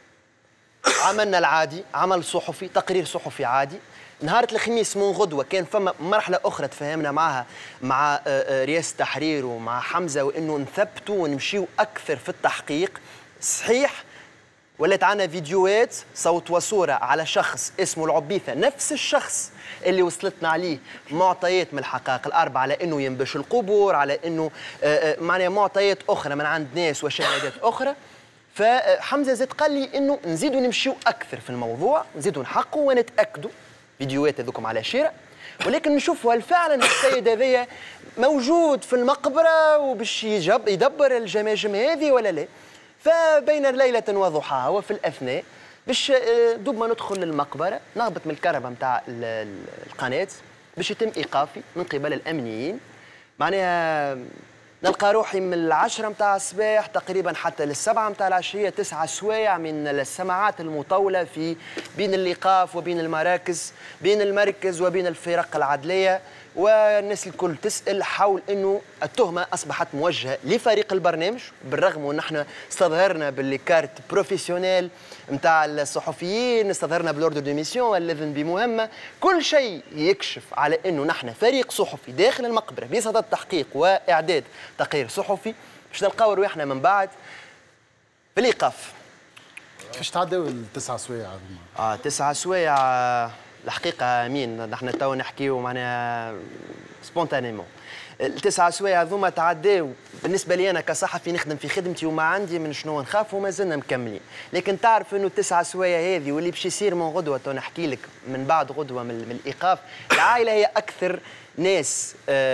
B: عملنا العادي، عمل صحفي، تقرير صحفي عادي. نهار الخميس من غدوه كان فما مرحله اخرى تفاهمنا معها مع رئاسه التحرير ومع حمزه، وانه نثبتوا ونمشيو اكثر في التحقيق. صحيح ولات عنا فيديوهات صوت وصوره على شخص اسمه العبيثه، نفس الشخص اللي وصلتنا عليه معطيات من الحقائق الاربعه على انه ينبش القبور، على انه معناها معطيات اخرى من عند ناس وشهادات اخرى. فحمزه زاد قال لي انه نزيدوا نمشيو اكثر في الموضوع، نزيدوا نحقوا ونتاكدوا فيديوهات هذوكم على شراء، ولكن نشوفوا هل فعلا السيد هذايا موجود في المقبره وباش يدبر الجماجم هذه ولا لا. فبين ليله وضحاها وفي الاثناء باش دوب ما ندخل للمقبره نهبط من الكهرباء نتاع القناه باش يتم ايقافي من قبل الامنيين. معناها نلقى روحي من 10 متاع الصباح تقريبا حتى ل7 متاع العشيه 9 سوايع من السماعات المطوله في بين الايقاف وبين المراكز، بين المركز وبين الفرق العدليه، والناس الكل تسال حول انه التهمه اصبحت موجهه لفريق البرنامج، بالرغم وان احنا استظهرنا باللي كارت بروفيسيونيل نتاع الصحفيين، استظهرنا بالاوردر دو ميسيون الاذن بمهمه، كل شيء يكشف على انه نحن فريق صحفي داخل المقبره بصدد تحقيق واعداد تقرير صحفي، باش نلقاو رواحنا من بعد في الايقاف.
C: كيفاش تعداو التسع سوايع هذوما؟
B: 9 سوايع الحقيقه امين، نحن تو نحكيو معناها سبونتانيمون. ال9 سوايع هذوما تعداو بالنسبه لي انا كصحفي نخدم في خدمتي وما عندي من شنو نخاف وما زلنا مكملين، لكن تعرف انه ال9 سوايع هذه واللي باش يصير من غدوه تو نحكي لك من بعد غدوه من الايقاف، العائله هي اكثر ناس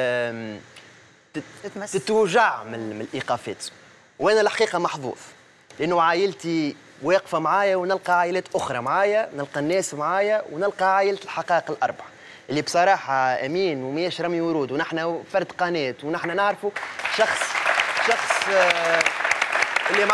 B: تتوجع من الايقافات، وانا الحقيقه محظوظ لانه عائلتي واقفه معايا ونلقى عائلات اخرى معايا، نلقى الناس معايا ونلقى عائله الحقائق الاربعه اللي بصراحه امين ومياش رمي ورود، ونحن فرد قناه ونحن نعرفوا شخص اللي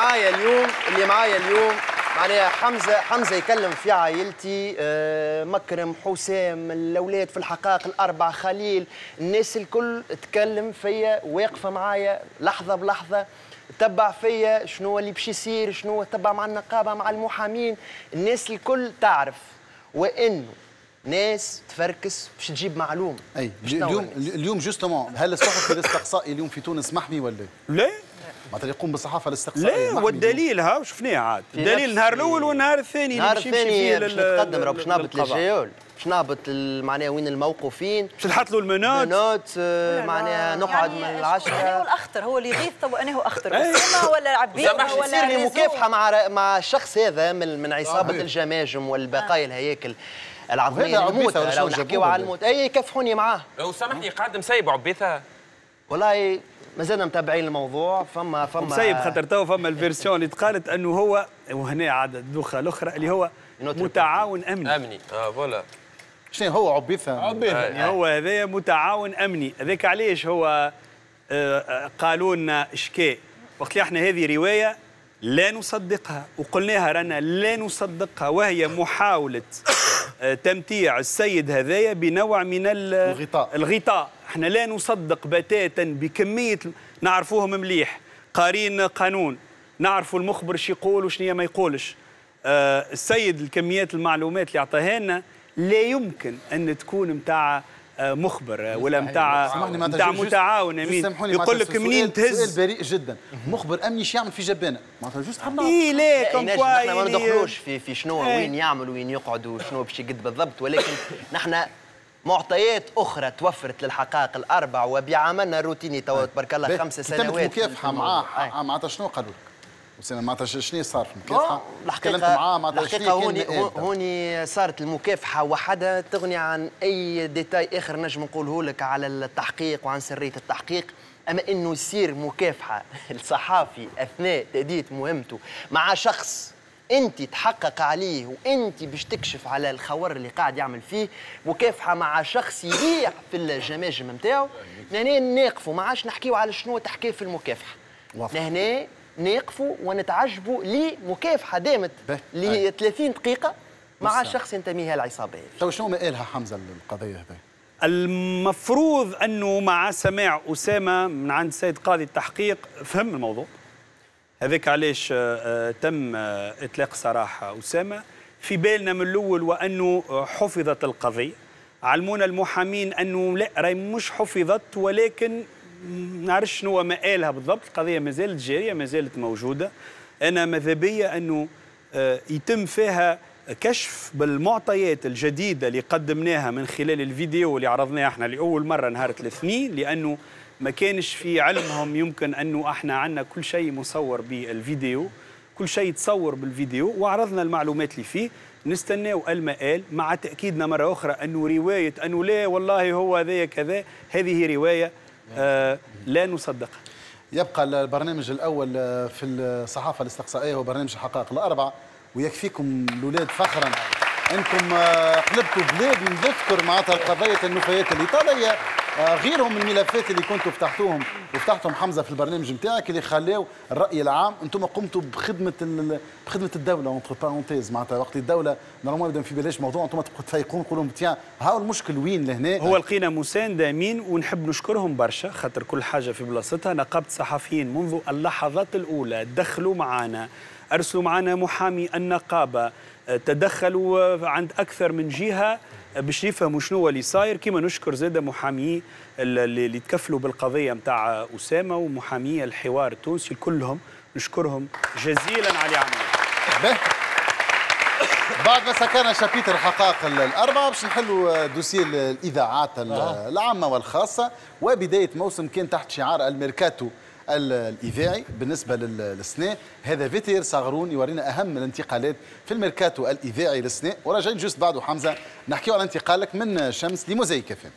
B: معايا اليوم معناها حمزه يكلم في عائلتي، مكرم، حسام، الاولاد في الحقائق الاربعه، خليل، الناس الكل تكلم فيا واقفه معايا لحظه بلحظه، تبع فيا شنو اللي باش يصير، شنو تبع مع النقابه مع المحامين، الناس الكل تعرف، وانه ناس تفركس باش تجيب معلومه.
C: اي اليوم جوستومون هل الصحفي الاستقصائي اليوم في تونس محمي ولا
D: لا؟
C: معناتها يقوم بالصحافه الاستقصائيه
D: لا، والدليل ها شفناه عاد، الدليل النهار الاول والنهار الثاني
B: النهار الثاني باش نتقدم باش نهبط للجيول، باش نهبط معناها وين الموقوفين،
D: باش نحط له المنوت
B: معناها نقعد من العشرة.
E: أنا هو الأخطر، هو اللي يغيث وأنا هو أخطر، أسامة ولا عبيد ولا
B: يصير لي مكافحة مع الشخص هذا من عصابة الجماجم والبقايا الهياكل العظمية الموت، لو نحكيو على الموت أي يكافحوني معاه.
F: لو سامحني قاعد مسيب عبيثة؟
B: والله مازلنا متابعين الموضوع، فما
D: مسيب خاطر تو فما الفيرسيون اللي تقالت انه هو، وهنا عاد الدوخه الاخرى اللي هو متعاون امني.
F: فوالا.
C: شنو هو عبيثة؟
D: يعني هو هذايا متعاون امني، هذاك علاش هو قالوا لنا اشكاء وقت اللي احنا هذه روايه لا نصدقها وقلناها رانا لا نصدقها، وهي محاوله تمتيع السيد هذايا بنوع من الغطاء. احنا لا نصدق بتاتا بكميه، نعرفوهم مليح، قارين قانون، نعرفوا المخبر ايش يقول وشنو ما يقولش. السيد الكميات المعلومات اللي اعطاها لنا لا يمكن ان تكون نتاع مخبر ولا نتاع متعاون امين. يقول لك منين تهز.
C: سؤال بريء جدا، مخبر امني ايش يعمل في جبانه؟ معناتها جوست حنا
B: لا كم نحن ما ندخلوش في شنو وين يعمل وين يقعد وشنو باش يقد بالضبط، ولكن نحن معطيات اخرى توفرت للحقائق الاربع وبعملنا الروتيني تو تبارك الله 5 سنوات.
C: تمت مكافحه معاه معناتها شنو قالوا لك؟ معناتها شنو صار في المكافحه؟ تكلمت معاه معناتها
B: هوني صارت المكافحه وحدها تغني عن اي ديتاي اخر نجم نقوله لك على التحقيق وعن سريه التحقيق، اما انه يصير مكافحه الصحافي اثناء تاديه مهمته مع شخص انت تحقق عليه وانت باش تكشف على الخور اللي قاعد يعمل فيه، مكافحه مع شخص يبيع في الجماجم نتاعو، لهنا ناقفوا ما عادش نحكيو على شنو تحكي في المكافحه، لهنا ناقفوا ونتعجبوا لمكافحه دامت ل 30 دقيقه مع شخص ينتمي العصابه.
C: تو شنو مآلها حمزه القضيه هذه؟
D: المفروض انه مع سماع اسامه من عند السيد قاضي التحقيق فهم الموضوع. هذاك علاش تم اطلاق سراح اسامه. في بالنا من الاول وانه حفظت القضيه، علمونا المحامين انه لا راهي مش حفظت، ولكن نعرفش شنو مآلها بالضبط، القضيه ما زالت جاريه ما زالت موجوده. انا ماذا بيا انه يتم فيها كشف بالمعطيات الجديده اللي قدمناها من خلال الفيديو اللي عرضناه احنا لاول مره نهار الاثنين، لانه ما كانش في علمهم يمكن انه احنا عندنا كل شيء مصور بالفيديو، كل شيء تصور بالفيديو، وعرضنا المعلومات اللي فيه. نستناو المآل مع تاكيدنا مره اخرى انه روايه انه لا والله هو هذايا كذا، هذه روايه لا نصدقها.
C: يبقى البرنامج الاول في الصحافه الاستقصائيه هو برنامج الحقائق الاربعه، ويكفيكم الاولاد فخرا انكم قلبتوا بلاد. نذكر معناتها قضيه النفايات الايطاليه غيرهم من الملفات اللي كنتوا فتحتهم حمزه في البرنامج نتاعك اللي خلاو الراي العام انتم قمتوا بخدمه الدوله اونتر بارونتيز معناتها وقت الدوله نورمالمون يبدا في بلاش موضوع انتم تفيقون تقولوا تيان هاو المشكل وين لهنا.
D: هو لقينا مسانده امين ونحب نشكرهم برشا خاطر كل حاجه في بلاصتها. نقابه الصحفيين منذ اللحظات الاولى دخلوا معنا، ارسلوا معنا محامي النقابه، تدخلوا عند اكثر من جهه باش يفهموا شنو اللي صاير. كما نشكر زاده محامي اللي تكفلوا بالقضيه نتاع اسامه ومحامي الحوار التونسي كلهم نشكرهم جزيلا على عملهم.
C: بعد ما سكرنا شابيتر الحقائق الاربعه باش نحلوا دوسيي الاذاعات العامه والخاصه، وبدايه موسم كان تحت شعار الميركاتو الاذاعي بالنسبه للسنه. هذا فيتير صغرون يورينا اهم الانتقالات في الميركاتو الاذاعي للسنه، وراجعين جوست بعده حمزه نحكيو على انتقالك من شمس لموزايك فين.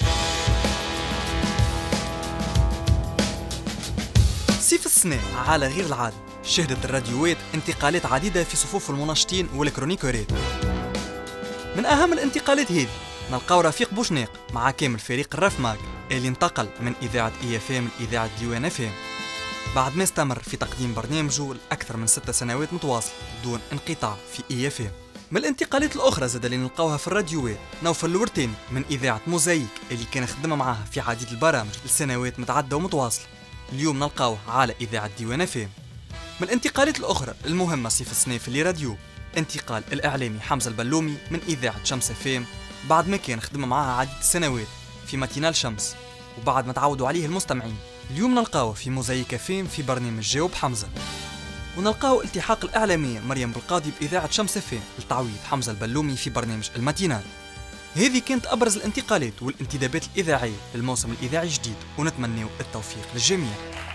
A: صيف السنة على غير العادة شهدت الراديوات انتقالات عديدة في صفوف المناشطين والكرونيكورات. من أهم الانتقالات هذه نلقاو رفيق بوشناق مع كامل فريق الرفماك اللي انتقل من إذاعة EFM لإذاعة ديوان FM بعد ما استمر في تقديم برنامجه لأكثر من 6 سنوات متواصلة دون انقطاع في EFM. من الانتقالات الأخرى زاد اللي نلقاوها في الراديوات نوفل الورتاني من إذاعة موزايك اللي كان خدم معاها في عديد البرامج لسنوات متعدة ومتواصلة، اليوم نلقاوه على إذاعة ديوان FM. من الانتقالات الأخرى المهمة صيف السنة في الراديو انتقال الإعلامي حمزة البلومي من إذاعة شمس FM بعد ما كان خدم معاها عديد السنوات في ماتينال شمس وبعد ما تعودوا عليه المستمعين. اليوم نلقاوه في موزايك FM في برنامج جاوب حمزة. ونلقاو التحاق الإعلامية مريم بالقاضي بإذاعة شمس FM لتعويض حمزة البلومي في برنامج الماتينال. هذه كانت أبرز الانتقالات والانتدابات الإذاعية للموسم الإذاعي الجديد، ونتمنى التوفيق للجميع.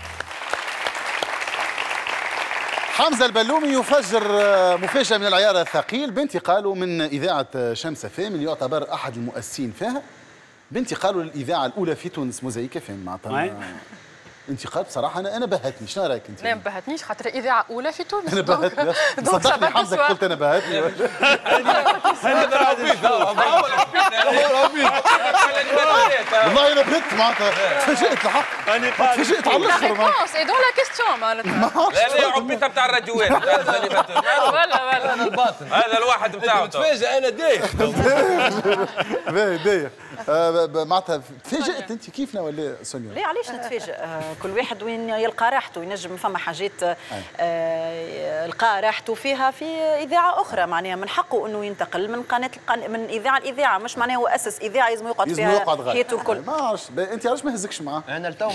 C: حمزة البلومي يفجر مفاجأة من العيار الثقيل بانتقاله من إذاعة شمس FM اللي يعتبر أحد المؤسسين فيها، بانتقاله للإذاعة الأولى في تونس موزايك FM. معناتها انتقال بصراحه انا بهتني. شنو رايك انت؟
G: لا ما بهتنيش خاطر اذاعه اولى في تونس.
C: انا بهتني صدقني حمزه قلت انا بهتني. والله انا بهت معناتها تفاجئت الحق، تفاجئت على الاخر
G: سي دون لا كيستيون معناتها.
F: لا عبيطه بتاع الراديوات
G: ولا
F: انا الباطن هذا الواحد بتاعه
I: تفاجئ. انا دايخ
C: دايخ معناتها تفاجئت انت كيفنا ولا سونيا؟
E: ليه علاش نتفاجئ؟ كل واحد وين يلقى راحته، ينجم فما حاجات لقى راحته فيها في اذاعه اخرى، معناها من حقه انه ينتقل من قناه من اذاعه لاذاعه، مش معناها هو اسس اذاعه لازم يقعد فيها حياته الكل.
C: ما عرفتش انت علاش ما هزكش معاه؟
B: انا التو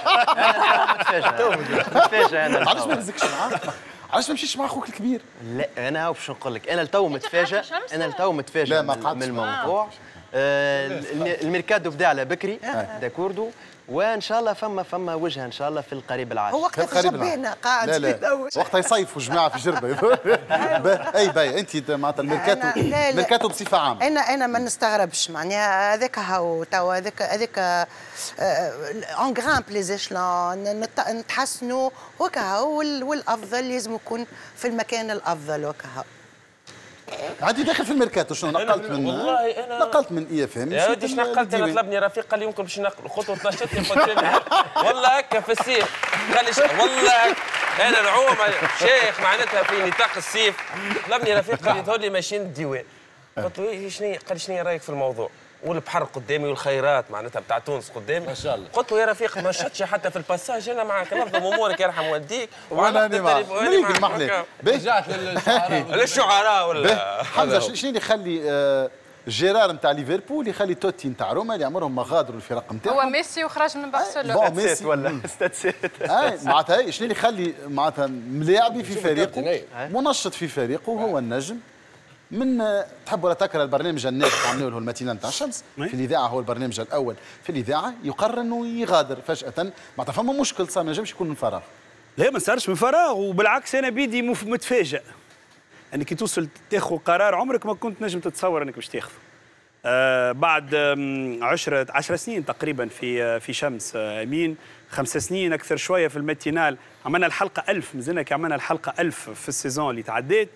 B: متفاجئ. انا
C: علاش ما هزكش معاه؟ علاش ما مشيتش مع اخوك الكبير؟
B: لا انا باش نقول لك انا التو متفاجئ. من الموضوع. الميركادو بدا على بكري داكوردو، وان شاء الله فما وجهه ان شاء الله في القريب العاجل.
H: هو وقت جبينا قاعد
C: لا وقتها يصيفوا جماعه في جربه. اي باي انت معناتها الميركاتو بصفه عامه.
H: انا ما نستغربش معناها هذاك هاو تو هذاك اون غرامب لي زيشلون نتحسنوا وكا والافضل لازم يكون في المكان الافضل وكا.
C: عادي داخل في الميركاتو شنو نقلت من
F: والله انا
C: نقلت من EFM
F: يا ودي نقلت. انا طلبني رفيق قال لي يمكن باش نقل خطوه نشطني قلت له والله هكا في السيف والله انا نعوم شيخ معناتها في نطاق السيف. طلبني رفيق قال لي تقول لي ماشيين الديوان. قلت له شنو قال شنو رايك في الموضوع؟ والبحر قدامي والخيرات معناتها بتاع تونس قدامي ما شاء الله. قلت له يا رفيق ما شطش حتى في الباساج انا معك نظم امورك يرحم والديك
C: وانا مريق المحلى.
I: رجعت
F: للشعراء ولا
C: حمزه شنو اللي يخلي جيرار نتاع ليفربول يخلي توتي نتاع روما اللي عمرهم ما غادروا الفرق نتاعهم؟
G: هو ميسي وخرج من برشلونه
C: ميسي
B: ولا ستات
C: معناتها شنو اللي يخلي معناتها ملاعبي في فريقه منشط في فريقه هو النجم. من تحب ولا تكره البرنامج الناجح عملوا له الماتينال نتاع الشمس في الاذاعه، هو البرنامج الاول في الاذاعه، يقرر انه يغادر فجاه. معناتها فما مشكل صار ما نجمش يكون من فراغ.
D: لا ما صارش من فراغ، وبالعكس انا بيدي متفاجئ انك كي توصل تاخذ قرار عمرك ما كنت نجم تتصور انك باش تاخذه. بعد 10 سنين تقريبا في شمس امين، 5 سنين اكثر شويه في الماتينال، عملنا الحلقه 1000 مازلنا كي عملنا الحلقه 1000 في السيزون اللي تعديت.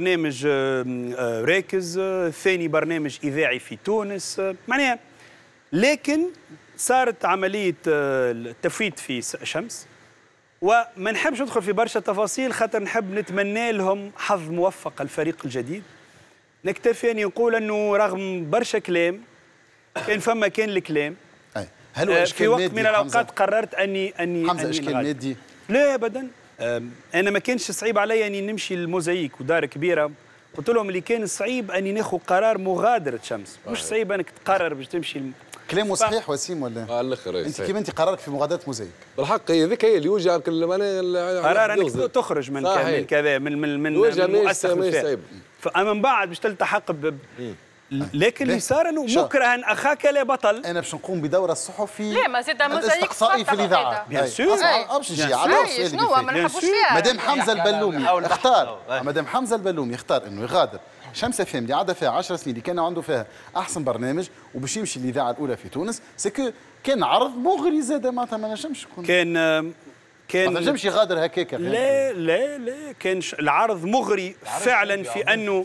D: برنامج راكز، ثاني برنامج اذاعي في تونس، معناها لكن صارت عمليه التفويت في شمس، وما نحبش ندخل في برشا تفاصيل خاطر نحب نتمنى لهم حظ موفق الفريق الجديد. نكتفي اني نقول انه رغم برشا كلام كان الكلام.
C: هل هو
D: في وقت من الاوقات قررت اني
C: حمزه اشكال مادي؟
D: لا ابدا. انا ما كانش صعيب علي اني نمشي للموزايك ودار كبيره. قلت لهم اللي كان صعيب اني ناخذ قرار مغادره شمس، مش صعيب انك تقرر باش تمشي
C: كلامه صحيح وسيم ولا؟
J: على الاخر
C: انت كيف انت قرارك في مغادره موزايك؟
J: بالحق هذيك هي اللي يوجع
D: قرار انك تخرج من كذا من مؤسسه. فاما من بعد باش تلتحق لكن اللي صار انه مكرها اخاك لا بطل.
C: انا باش نقوم بدوره الصحفي
G: لا ما زاد موزايك
C: استقصائي في الاذاعه.
D: بيان سور
C: باش نجي على
G: شنو ما نحبوش فيها.
C: مادام حمزه البلومي اختار مادام حمزه البلومي اختار انه يغادر شمس اف ام اللي عدى فيها 10 سنين اللي كان عنده فيها احسن برنامج وباش يمشي الاذاعه الاولى في تونس، سكو كان عرض مغري زاد معناتها ما نجمش
D: كان
C: ما نجمش يغادر هكاك.
D: لا كان العرض مغري فعلا في انه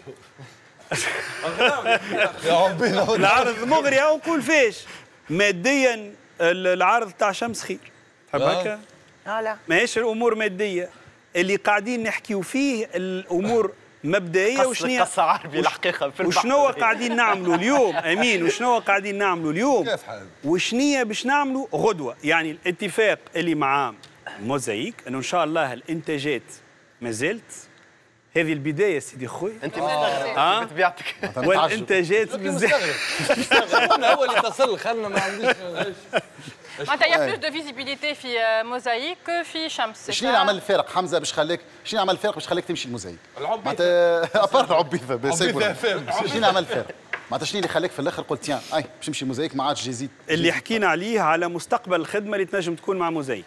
D: العرض مغري او نقول فيش ماديا العرض تاع شمس خير. تحب هكا؟
H: لا
D: ماهيش الامور ماديه اللي قاعدين نحكيو فيه، الامور مبدئيه.
B: وشنو قصه عربي الحقيقه في
D: وشنو قاعدين نعملوا اليوم امين، وشنو قاعدين نعملوا اليوم وشنية باش نعملوا غدوه. يعني الاتفاق اللي مع موزايك انه ان شاء الله الانتاجات ما زالت هذه البدايه سيدي خويا.
B: انت مستغرب بطبيعتك
D: والانتاجات مازال
J: هو اللي تصل خلنا ما عنديش
G: معناتها يا بلوس دو فيزيبيليتي في موزايك كو في شمس.
C: شنو اللي عمل الفارق حمزه باش خلاك شنو عمل الفارق باش خلاك تمشي للموزايك؟ معناتها ابار العبيثه شنو عمل الفارق؟ معناتها شنو اللي خلاك في الاخر قلت تيان باش نمشي الموزايك ما عادش جيزيد
D: اللي حكينا عليه على مستقبل الخدمه اللي تنجم تكون مع موزايك.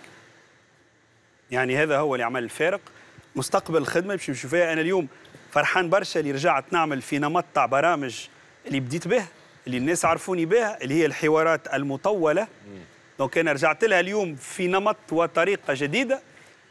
D: يعني هذا هو اللي عمل الفارق، مستقبل الخدمه باش نشوف فيها. انا اليوم فرحان برشا اللي رجعت نعمل في نمط تاع برامج اللي بديت به، اللي الناس عرفوني بها، اللي هي الحوارات المطوله. دونك انا رجعت لها اليوم في نمط وطريقه جديده.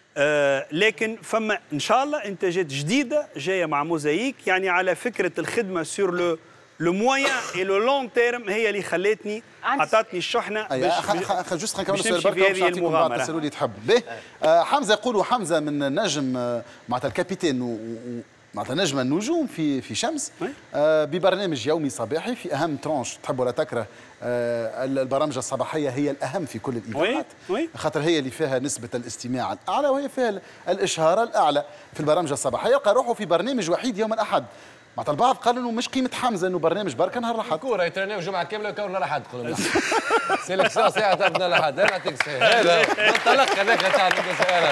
D: لكن فما ان شاء الله انتاجات جديده جايه مع موزايك، يعني على فكره الخدمه سور لو مويان اي لو لون تيرم هي اللي خلتني عطاتني الشحنه
C: باش جوست نكمل السؤال برك باش نعطيكم بعض التساؤل اللي تحب به. حمزه يقولوا حمزه من نجم معناتها الكابيتان معناتها نجم النجوم في شمس ببرنامج يومي صباحي في اهم ترانش تحب ولا تكره. البرامج الصباحيه هي الاهم في كل الاذاعات خاطر هي اللي فيها نسبه الاستماع الاعلى وهي فيها الاشهار الاعلى. في البرامج الصباحيه يلقى روحه في برنامج وحيد يوم الاحد. معناتها البعض قال انه مش قيمه حمزه انه برنامج بركه نهار الاحد.
J: كوره يترناو جمعه كامله وكون نهار الاحد قولوا سيليكسيون ساعه تبدا الاحد. انا نعطيك سؤال هذا انطلق هذاك تاع سؤالات.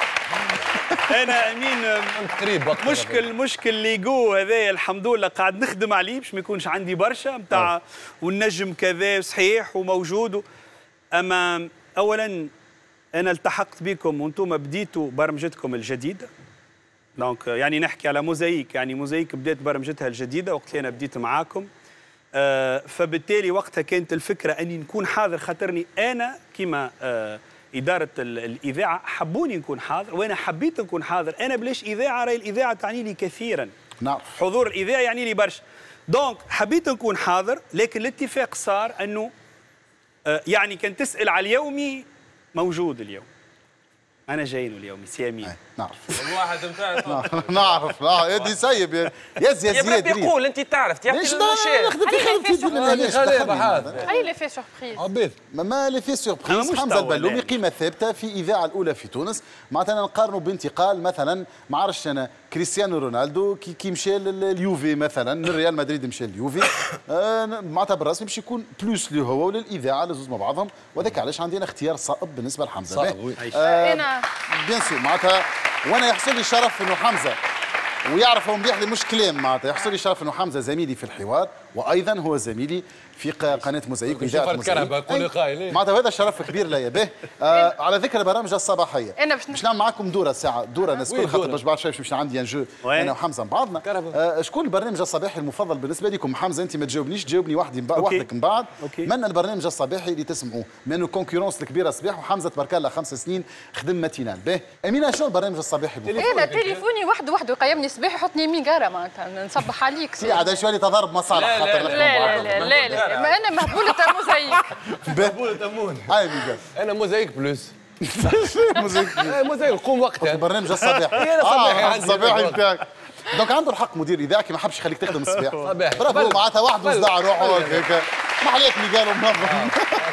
D: انا امين
J: قريب
D: مشكل ليغو هذايا الحمد لله قاعد نخدم عليه باش ما يكونش عندي برشا نتاع والنجم كذا صحيح وموجود. اما اولا انا التحقت بكم وانتم بديتوا برمجتكم الجديده. دونك يعني نحكي على موزايك، يعني موزايك بدات برمجتها الجديده وقت اللي انا بديت معاكم. فبالتالي وقتها كانت الفكره اني نكون حاضر خاطرني انا كما إدارة الإذاعة حبوني نكون حاضر وأنا حبيت نكون حاضر. أنا بلاش إذاعة راهي الإذاعة تعني لي كثيرا.
C: نعم.
D: حضور الإذاعة يعني لي برشا. دونك حبيت نكون حاضر، لكن الاتفاق صار أنه يعني كان تسأل على اليومي موجود اليوم. أنا جايين اليوم سيامين.
C: نعرف.
F: الواحد نتاع
C: نعرف يدي سيب يا زياد
F: يقول أنت تعرف تحكي
C: ليش نخدم في خدمتي
G: أي لي في سوربريز.
C: عبيد ما لي في سوربريز. حمزه البلومي قيمة ثابتة في إذاعة الأولى في تونس. معناتها نقارنوا بانتقال مثلا ما عرفتش أنا كريستيانو رونالدو كي مشى لليوفي مثلا من ريال مدريد مشى لليوفي. معناتها بالرسمي باش يكون بلوس له هو وللإذاعة لزوز مع بعضهم وذاك علاش عندنا اختيار صائب بالنسبة لحمزة.
G: أنا
C: بيان سور معناتها وانا يحصل لي شرف انه حمزه ويعرف هو مليح لي مش كلام معناتها يحصل لي شرف انه حمزه زميلي في الحوار وايضا هو زميلي في قناه موزايك
J: واذاعه موزايك.
C: معناتها هذا شرف كبير ليا به. على ذكر البرامج الصباحيه
G: انا
C: باش نعمل معكم دوره ساعه دوره الناس كل خاطر باش بعد شوي باش عندي ان جو انا وحمزه مع بعضنا. شكون البرنامج الصباحي المفضل بالنسبه لكم؟ حمزه انت ما تجاوبنيش تجاوبني وحدك من بعد. من البرنامج الصباحي اللي تسمعوه من الكونكورونس الكبيره صباح وحمزه تبارك الله 5 سنين خدم ماتينال به. امينه شنو البرنامج الصباحي المفضل؟
G: انا تليفوني وحده يقيمني صباح يحطني يمين قاره معناتها نصبح عليك.
C: في عاد شويه تضارب مصالح. خاطر
G: لا ما انا مهبوله موزايك.
J: مهبوله امون.
C: هاي ميغال
J: انا موزايك بلوس.
C: موزايك
J: قوم وقتها.
C: البرنامج الصباحي. الصباحي بتاعك. دونك عنده الحق مدير اذاعي ما حبش يخليك تخدم الصباح. برافو معناتها وحده صداع روحه هكا. ما عليك ميغال ومنظم.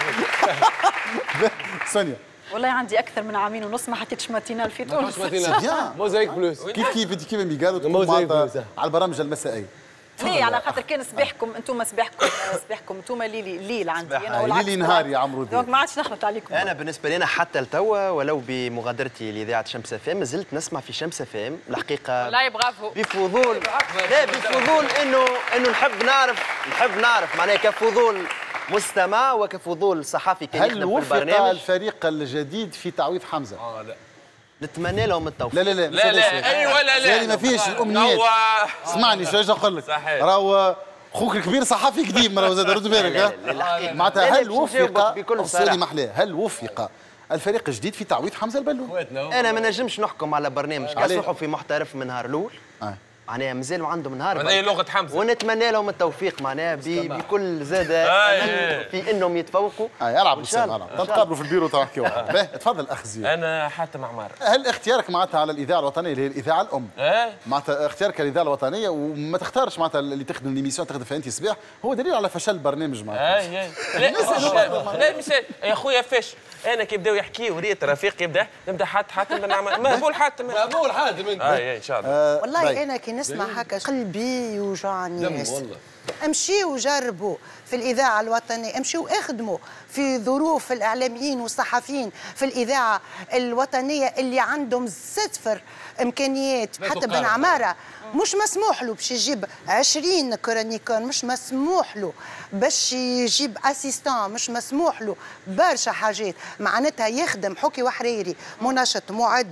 C: سونيا.
E: والله عندي اكثر من عامين ونص ما حطيتش ماتينال في تونس.
J: موزايك بلوس.
C: كيف ميغال وتكون على البرامج المسائيه.
E: ليه على خاطر كان صباحكم انتم صباحكم انتم ليل عندي انا والعكس.
C: ليلي نهار يا عمرو
E: دونك ما عادش نخلط عليكم.
B: انا بالنسبه لي حتى لتوا ولو بمغادرتي لاذاعه شمس اف ام مازلت نسمع في شمس اف ام الحقيقه.
G: والله برافو.
B: بفضول لا بفضول انه نحب نعرف معناها كفضول مستمع وكفضول صحفي كان يخدم في البرنامج.
C: هل وفق الفريق الجديد في تعويض حمزه؟
B: لا. نتمنى لهم التوفيق.
C: لا ايوه لا ما فيش الامنيات. اسمعني شو نقول لك. راهو خوك الكبير صحفي قديم راهو زاد رد بالك. معناتها هل وفق استاذي محلاه هل وفق الفريق الجديد في تعويض حمزه البلوم؟
B: انا ما نجمش نحكم على برنامج كصحفي محترف من نهار الاول. معناها مازالوا عندهم نهار.
F: هذه لغه حمزه.
B: ونتمنى لهم التوفيق معناها بكل زاد في انهم يتفوقوا.
C: العب ان شاء الله. تتقابلوا في البيرو تحكي واحد. تفضل اخ زياد.
F: انا حاتم عمار.
C: هل اختيارك معناتها على الاذاعه الوطنيه اللي هي الاذاعه الام؟ معناتها اختيارك للاذاعه الوطنيه وما تختارش معناتها اللي تخدم ليميسيون تخدم فيها انت صباح هو دليل على فشل البرنامج معناتها.
F: لا مثال يا خويا فاش انا كي بداو يحكيوا ريت رفيق يبدا نبدا حاتم مهبول حاتم
J: انت.
F: ان شاء الله.
H: والله انا كي نسمع هكا قلبي يوجعني. امشيوا وجربوا في الاذاعه الوطنيه، امشيوا اخدموا في ظروف الاعلاميين والصحفيين في الاذاعه الوطنيه اللي عندهم صفر امكانيات. حتى بن عماره مش مسموح له باش يجيب 20 كرونيكور، مش مسموح له باش يجيب اسيستان، مش مسموح له برشا حاجات. معناتها يخدم حكي وحريري منشط معد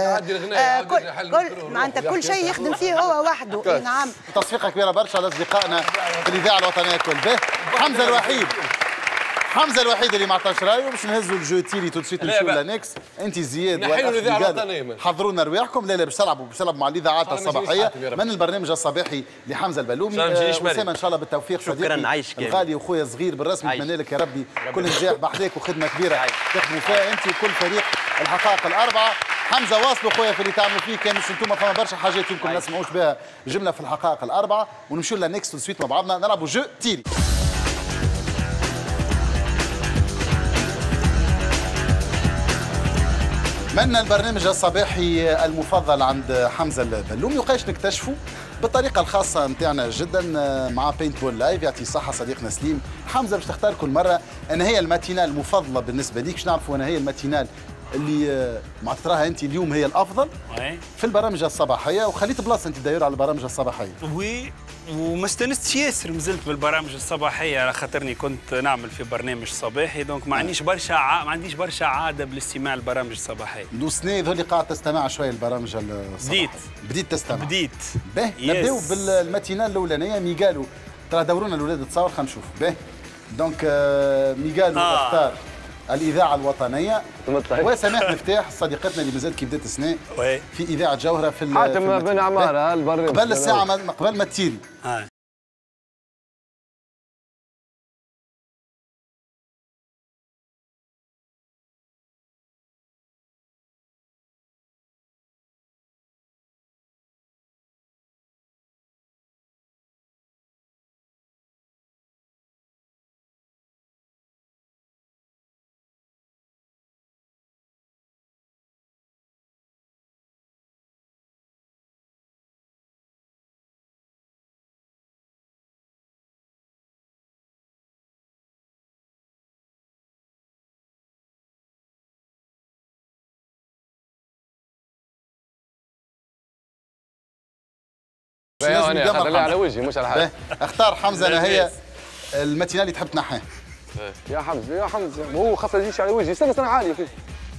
H: معناتها كل شيء يخدم فيه هو وحده. نعم
C: تصفيقه كبيره برشا لاصدقائنا في الاذاعه الوطنيه الكل. حمزه الوحيد اللي ما عطاش رايه باش نهزوا الجو تيلي تو سويت نمشيو لانكس. انت زياد حضروا لنا رواحكم. لا باش تلعبوا مع الاذاعات الصباحيه من البرنامج الصباحي لحمزه البلومي. اسامه ان شاء الله بالتوفيق صديقي الغالي وخويا صغير بالرسمي. نتمنى لك يا ربي كل نجاح بحذاك وخدمه كبيره تخدموا فيها انت وكل فريق الحقائق الاربعه. حمزه واصلوا خويا في اللي تعملوا فيه كان مش انتم فما برشا حاجات يمكن ما نسمعوش بها جمله في الحقائق الاربعه ونمشيو لانكس تو سويت مع بعضنا نلعبوا جو تيلي. من البرنامج الصباحي المفضل عند حمزه البلومي يقاش نكتشفوا بالطريقه الخاصه نتاعنا جدا مع بينت بول لايف. يعطي الصحه صديقنا سليم. حمزه باش تختار كل مره انا هي الماتينال المفضله بالنسبه ليك. باش نعرفوا انا هي الماتينال اللي ما تراها انت اليوم هي الافضل في البرامج الصباحيه وخليت بلاصه انت دايره على البرامج الصباحيه.
D: وي وما استانستش ياسر مازلت بالبرامج الصباحيه على خاطرني كنت نعمل في برنامج صباحي دونك ما عنديش برشا عاده بالاستماع للبرامج الصباحيه.
C: دوسني ذولي قاعد تستمع شويه البرامج الصباحيه. بديت تستمع. باهي نبداو بالماتينال الاولانيه. ميغالو ترى دورونا الاولاد تصور خلينا نشوف. باهي دونك ميغالو اختار الإذاعة الوطنية وسماح مفتاح صديقتنا اللي مازالت كي بدات السنة في إذاعة جوهرة في
J: حاتم بن عمارة البرنامج
C: قبل الساعة قبل ما تيلي.
J: خليها على وجهي مش على حاجه.
C: اختار حمزه انا هي الماتينال اللي تحب تنحيه.
J: يا حمزه هو خاصه يجيش على وجهي. استنى عاليه فيه.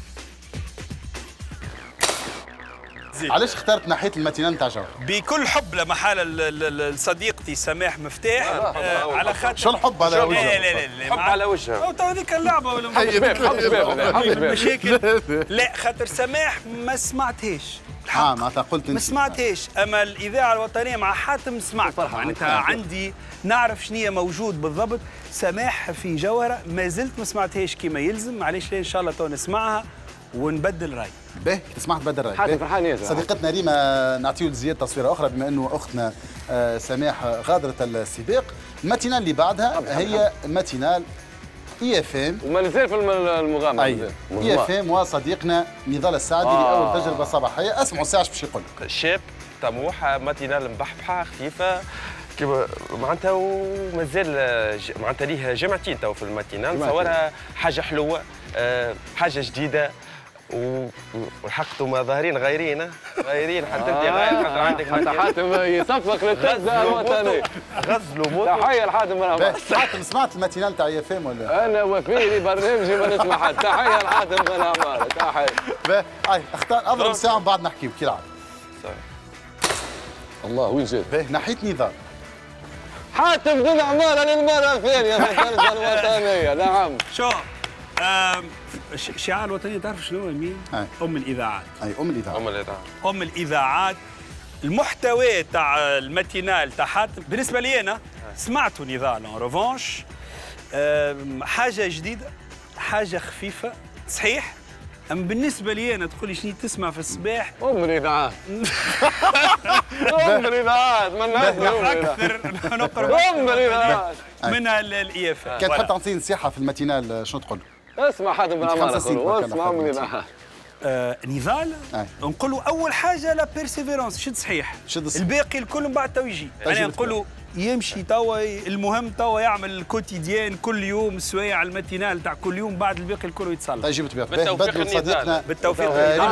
C: علاش اخترت ناحيه الماتينال نتاع جوهر؟
D: بكل حب لمحال لصديقتي سماح مفتاح على خاطر
C: شو الحب على وجهها؟
D: لا
F: حب على وجهها.
D: او تو هذيك اللعبه ولا
J: مشاكل
D: لا خاطر سماح ما سمعتهاش
C: معناتها قلت
D: ما سمعتهاش، اما الاذاعه الوطنيه مع حاتم سمعتها، معناتها عندي نعرف شنو موجود بالضبط. سماح في جوهره ما زلت ما سمعتهاش كما يلزم، معليش ان شاء الله تو نسمعها ونبدل راي.
C: باهي سمعت بدل راي.
J: حاتم فرحان ياسر.
C: صديقتنا ريما نعطيو لزياد تصويره اخرى بما انه اختنا سماح غادرت السباق. الماتينال اللي بعدها هي ماتينال اي اف ام
J: وما نزال في المغامره.
C: اي اف ام وصديقنا نضال السعدي لاول تجربه صباحيه. اسمعوا الساعه باش يقول لك.
F: شاب طموح ماتينال مبحبحه خفيفه كيما معناتها ومازال معناتها ليه جمعتين تو في الماتينال نصورها حاجه حلوه حاجه جديده والحق انتم ظاهرين غايرين حتى انت غاير حتى عندك
J: حتى حاتم يصفق للغزه الوطني.
F: غزلوا موت.
J: تحيه لحاتم بن عمار.
C: حاتم سمعت الماتينال تاع اي اف ام ولا؟
J: انا وفيني برنامجي ما نسمع حد. تحيه لحاتم بن عمار. تحيه.
C: باهي اختار اضرب ساعه ومن بعد نحكيو كي العاده.
J: الله وين جيت؟
C: باهي نحيت نضال.
J: حاتم بن عمار للمره الثانيه في الغزه الوطنيه. نعم.
D: شو الشعار الوطني تعرف شنو مين؟ ام الاذاعات. ام الاذاعات. المحتوى تاع الماتينال تاع حاتم بالنسبه لي انا سمعته نضال اون ريفونش حاجه جديده حاجه خفيفه صحيح. اما بالنسبه لي انا تقول لي شنو تسمع في الصباح؟
J: ام الاذاعات. ام الاذاعات من
D: اكثر نقرب
J: ام الاذاعات
D: من الاي اف.
C: كان تحب تعطيني نصيحه في الماتينال شنو تقول له؟
J: اسمع حاتم بن عمار اسمع ام الاذاعات.
D: نضال نقول له اول حاجه لا بيرسيفيرونس شد صحيح الباقي الكل من بعد تو يجي. انا نقول له يمشي توا المهم توا يعمل الكوتيديان كل يوم السوايع على الماتينال تاع كل يوم بعد الباقي الكل يتصلح.
C: تجربة بالتوفيق صديقنا
D: بالتوفيق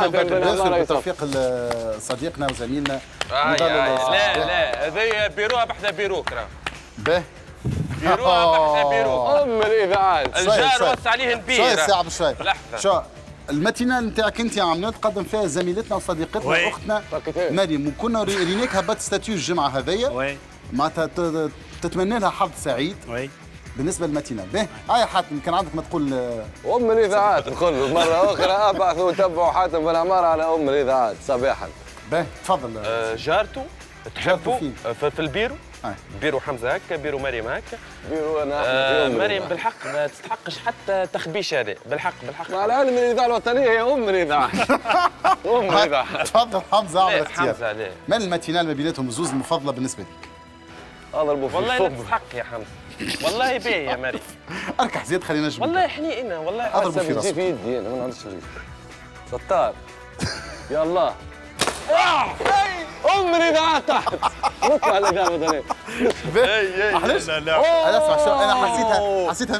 C: صديقنا وزميلنا.
F: لا هذه بيروها بحذا بيروك راه.
C: باهي
F: بيروها بحذا بيروك.
J: ام الاذاعات.
F: الجار وسع عليه البير.
C: شويه ساعه بشوي. شو الماتينال نتاعك انت عملنا تقدم فيها زميلتنا وصديقتنا اختنا مريم وكنا رينيك هبط ستاتيو الجمعه هذيا معناتها تتمنى لها حظ سعيد بالنسبه للماتينال. باهي هاي حاتم كان عندك ما تقول
J: ام الاذاعات نقول مره اخرى ابعثوا وتبعوا حاتم بن عمار على ام الاذاعات صباحا.
C: باهي تفضل.
F: جارته تحبه في البيرو بيرو حمزه هكا بيرو مريم هكا
J: بيرو انا
F: مريم بالحق ما تستحقش حتى تخبيش هذا بالحق
J: مع العلم الاذاعه الوطنيه هي ام الاذاعه. ام الاذاعه.
C: تفضل حمزه عمل اختيار.
F: حمزه ليه؟
C: من الماتينال ما بيناتهم الزوز المفضله بالنسبه لك؟
J: اضربوا في
F: والله لا تستحق يا حمزه والله باهي يا مريم.
C: اركح زياد خلينا نجم
F: والله حنينه والله
C: اضربوا في راسك.
J: في يدي انا ما عنديش ستار يا الله. ام الاذاعه تحت نطلع الاذاعه الوطنيه.
C: معلش انا اسمع شو انا حسيتها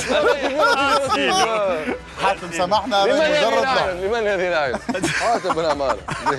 C: حاتم سامحنا مجرد
J: لمن هذه العين؟ حاتم بن عمار.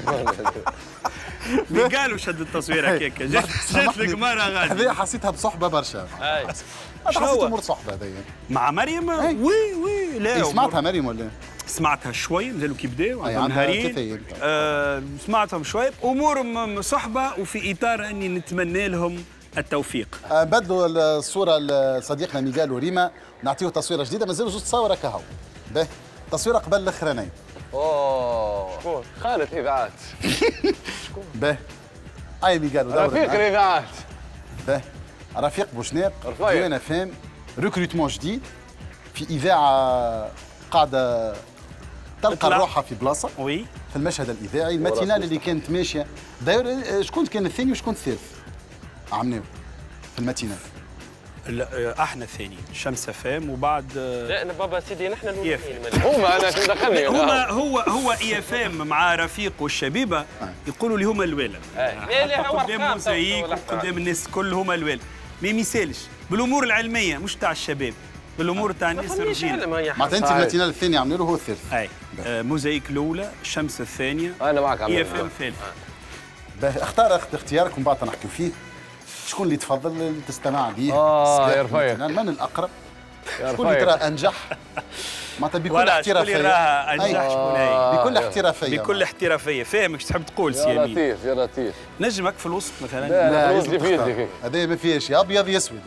D: قالوا شد التصوير هكاك جات لك مره غادي.
C: هذه حسيتها بصحبه برشا. شنو امور صحبه هذه
D: مع مريم؟ وي لا
C: سمعتها مريم ولا؟
D: سمعتها شوي مازالوا كي بداوا نهارين سمعتهم شوي امور صحبه وفي اطار اني نتمنى لهم التوفيق.
C: بدلوا الصوره لصديقنا ميغال وريما نعطيه تصويره جديده مازالوا زوج تصاور هكا هو. باهي تصويره قبل الاخرانيين.
J: شكون؟ خالد اذاعات.
C: باهي اي ميغال
J: رفيق الاذاعات.
C: باهي رفيق بوشناق ديانا فام ريكروتمون جديد في اذاعه قاعده تلقى روحها في بلاصه في المشهد الاذاعي. الماتينال اللي كانت ماشيه داير شكون كان الثاني وشكون الثالث عملناه في الماتينال؟
D: لا احنا الثاني شمس فام وبعد
F: لا انا بابا سيدي نحن الاولين.
J: هما انا شو دخلني
D: هو اي فام مع رفيق والشبيبه يقولوا لي هما الوالد.
F: لا هو
D: قدام موزايك وقدام الناس الكل هما الوالد. ما يمثالش بالامور العلميه مش تاع الشباب بالامور تاع الناس الرجال.
C: معناتها انت الماتينال الثاني عامل له هو الثالث.
D: اي موزايك الاولى الشمس الثانيه
J: انا معك
D: اي اف ام الثالث.
C: اختار اختيارك ومن بعد نحكيو فيه. شكون اللي تفضل تستمع ليه؟
J: يا رفيق
C: من الاقرب؟ شكون اللي ترى انجح؟ معناتها بكل احترافيه.
D: انجح شكون هي؟
C: بكل احترافيه.
D: بكل احترافيه فاهمك تحب تقول سي
J: يا لطيف يا لطيف.
D: نجمك في الوسط مثلا؟
J: لا في يدك
C: هذا ما فيهاش يا ابيض يا اسود.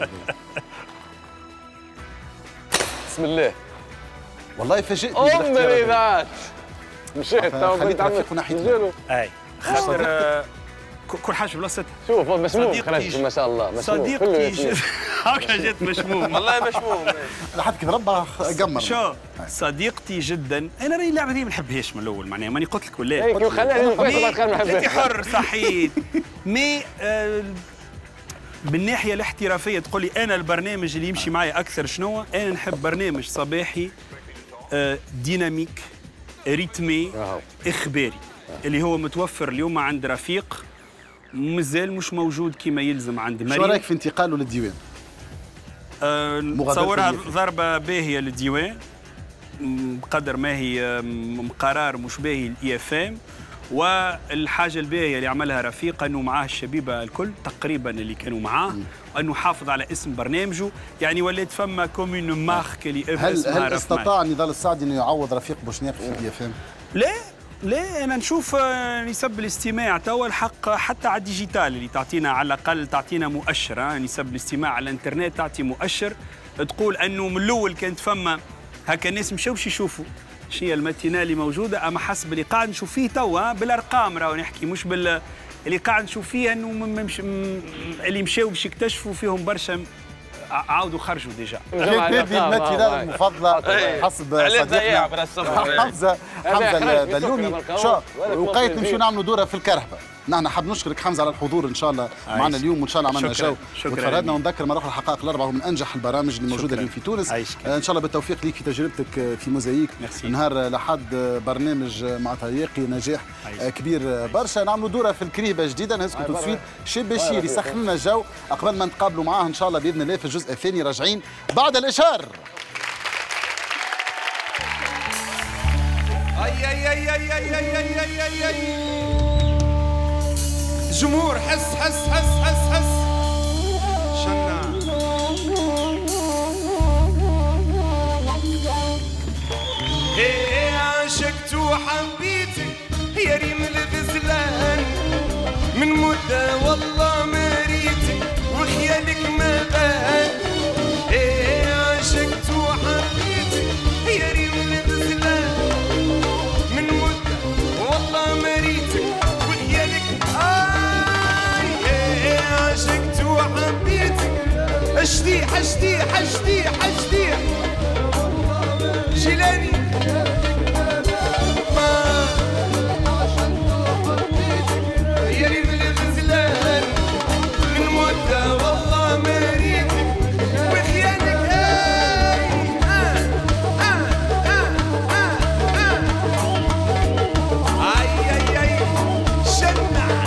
J: بسم الله
C: والله فاجئتني
J: ام الاذاعات. مشيت تو
T: خليك رفيق ناحية
D: اي خاطر كل حاجه بلاصتها.
J: شوف مسموم خرجت ما شاء الله.
D: صديقتي هكا جات مشموم
F: والله مشموم.
T: لحد كي ربها قمر.
D: شو صديقتي جدا، انا راني اللعبه دي ما نحبهاش من الاول، معناها ماني قلت لك ولا
J: اي خليني
D: انت حر صحيح. مي بالناحيه الاحترافيه تقول لي انا البرنامج اللي يمشي معي اكثر شنو؟ انا نحب برنامج صباحي ديناميك ريتمي اخباري اللي هو متوفر اليوم عند رفيق مازال مش موجود كما يلزم عند مريم.
T: شو رايك في انتقاله للديوان؟
D: نتصورها ضربه باهيه للديوان بقدر ما هي قرار مش باهي الاي اف ام. والحاجه الباهيه اللي عملها رفيق انه معاه الشبيبه الكل تقريبا اللي كانوا معاه، وانه حافظ على اسم برنامجه، يعني ولات فما كومون مارك اللي
T: هل استطاع نضال السعدي انه يعوض رفيق بوشناق في الاي اف ام؟
D: لا انا نشوف نسب الاستماع توا الحق حتى على الديجيتال اللي تعطينا على الاقل تعطينا مؤشر. نسب الاستماع على الانترنت تعطي مؤشر تقول انه من الاول كانت فما هكا الناس مشاوش يشوفوا شنو الماتينال اللي موجوده، اما حسب اللي قاعد نشوف فيه توا بالارقام راهو نحكي مش اللي قاعد نشوف فيه انه اللي مشاو باش يكتشفوا فيهم برشا عاودوا خرجوا ديجا.
T: هذه الماتينال المفضله حسب صديقنا حمزه دلومي. شو وقيت نمشيو نعملوا دوره في الكرهبه. نحن حاب نشكرك حمزه على الحضور ان شاء الله معنا اليوم، وان شاء الله عملنا جو وتفردنا. ونذكر مروح الحقائق الاربعه هو من انجح البرامج اللي موجوده اليوم في تونس. ان شاء الله بالتوفيق ليك في تجربتك في موزايك. نهار لحد برنامج معناتها يقي نجاح كبير برشا. نعملوا دوره في الكريبه جديده. نهزكم تو سويت شي بشير يسخن لنا الجو قبل ما نتقابلوا معاه ان شاء الله باذن الله في الجزء الثاني راجعين بعد الاشهار.
K: جمهور حس حس حس حس حس شنا ايه عشقت وحبيتك يا ريم الغزلان من مدة والله ما ريتك وخيالك ما بان. ايه عشقت وحبيتك يا ريم الغزلان من مدة والله ما ريتك وخيالك عشقت وحبيتك اشتيح اشتيح اشتيح اشتيح جيلاني يا ريت الغزلان من مدة والله ما ريتك وخيانك اي شنع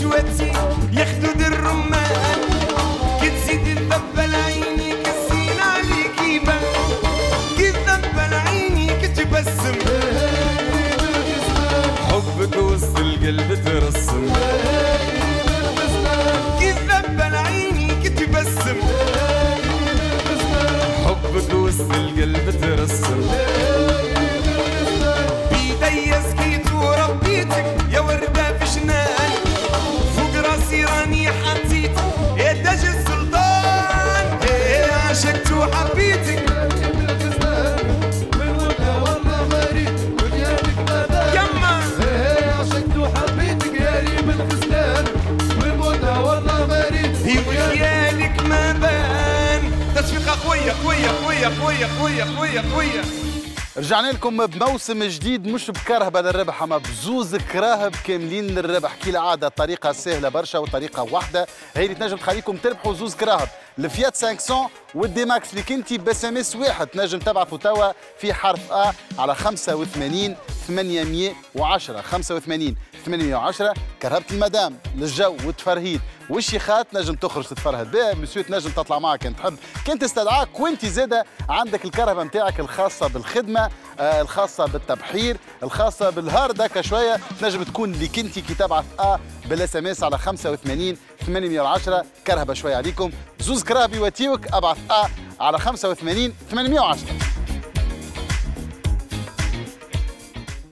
L: شواتي ياخدوا دي الرمان كي تزيد الذبة لعيني كالزين عليك يبان كي الذبة لعيني كتبسم حبك وسط القلب ترسم كي الذبة لعيني كتبسم حبك وسط القلب ترسم بيدي سكيت وربيتك يا وردة في جنان فوق راسي راني حطيت يا داج السلطان ايه عشقت وحبيتك يما ايه عشقت وحبيتك يا ريم الفستان والموتى والله مريت وخيالك ما بان تصفيقة قوية قوية قوية قوية قوية قوية قوية.
T: رجعنا لكم بموسم جديد مش بكرهبه للربح اما بزوز كراهب كاملين للربح كالعاده الطريقه سهله برشا وطريقه واحده هي اللي تنجم تخليكم تربحوا زوز كراهب الفيات 500 والدي ماكس اللي كنتي بس ام اس واحد تنجم تبعثوا توا في حرف ا على 85 810 85 810 كرهبة المدام للجو والتفرهيد والشيخات نجم تخرج تتفرهد بها مسيو تنجم تطلع معك كان تحب كنت تستدعاك وانت زاده عندك الكرهبه نتاعك الخاصه بالخدمه الخاصه بالتبحير الخاصه بالهارد هكا شويه تنجم تكون اللي كنتي كي تبعث بالاس ام اس على 85 810 كرهبه شويه عليكم زوز كراهب يواتيوك ابعث على 85 810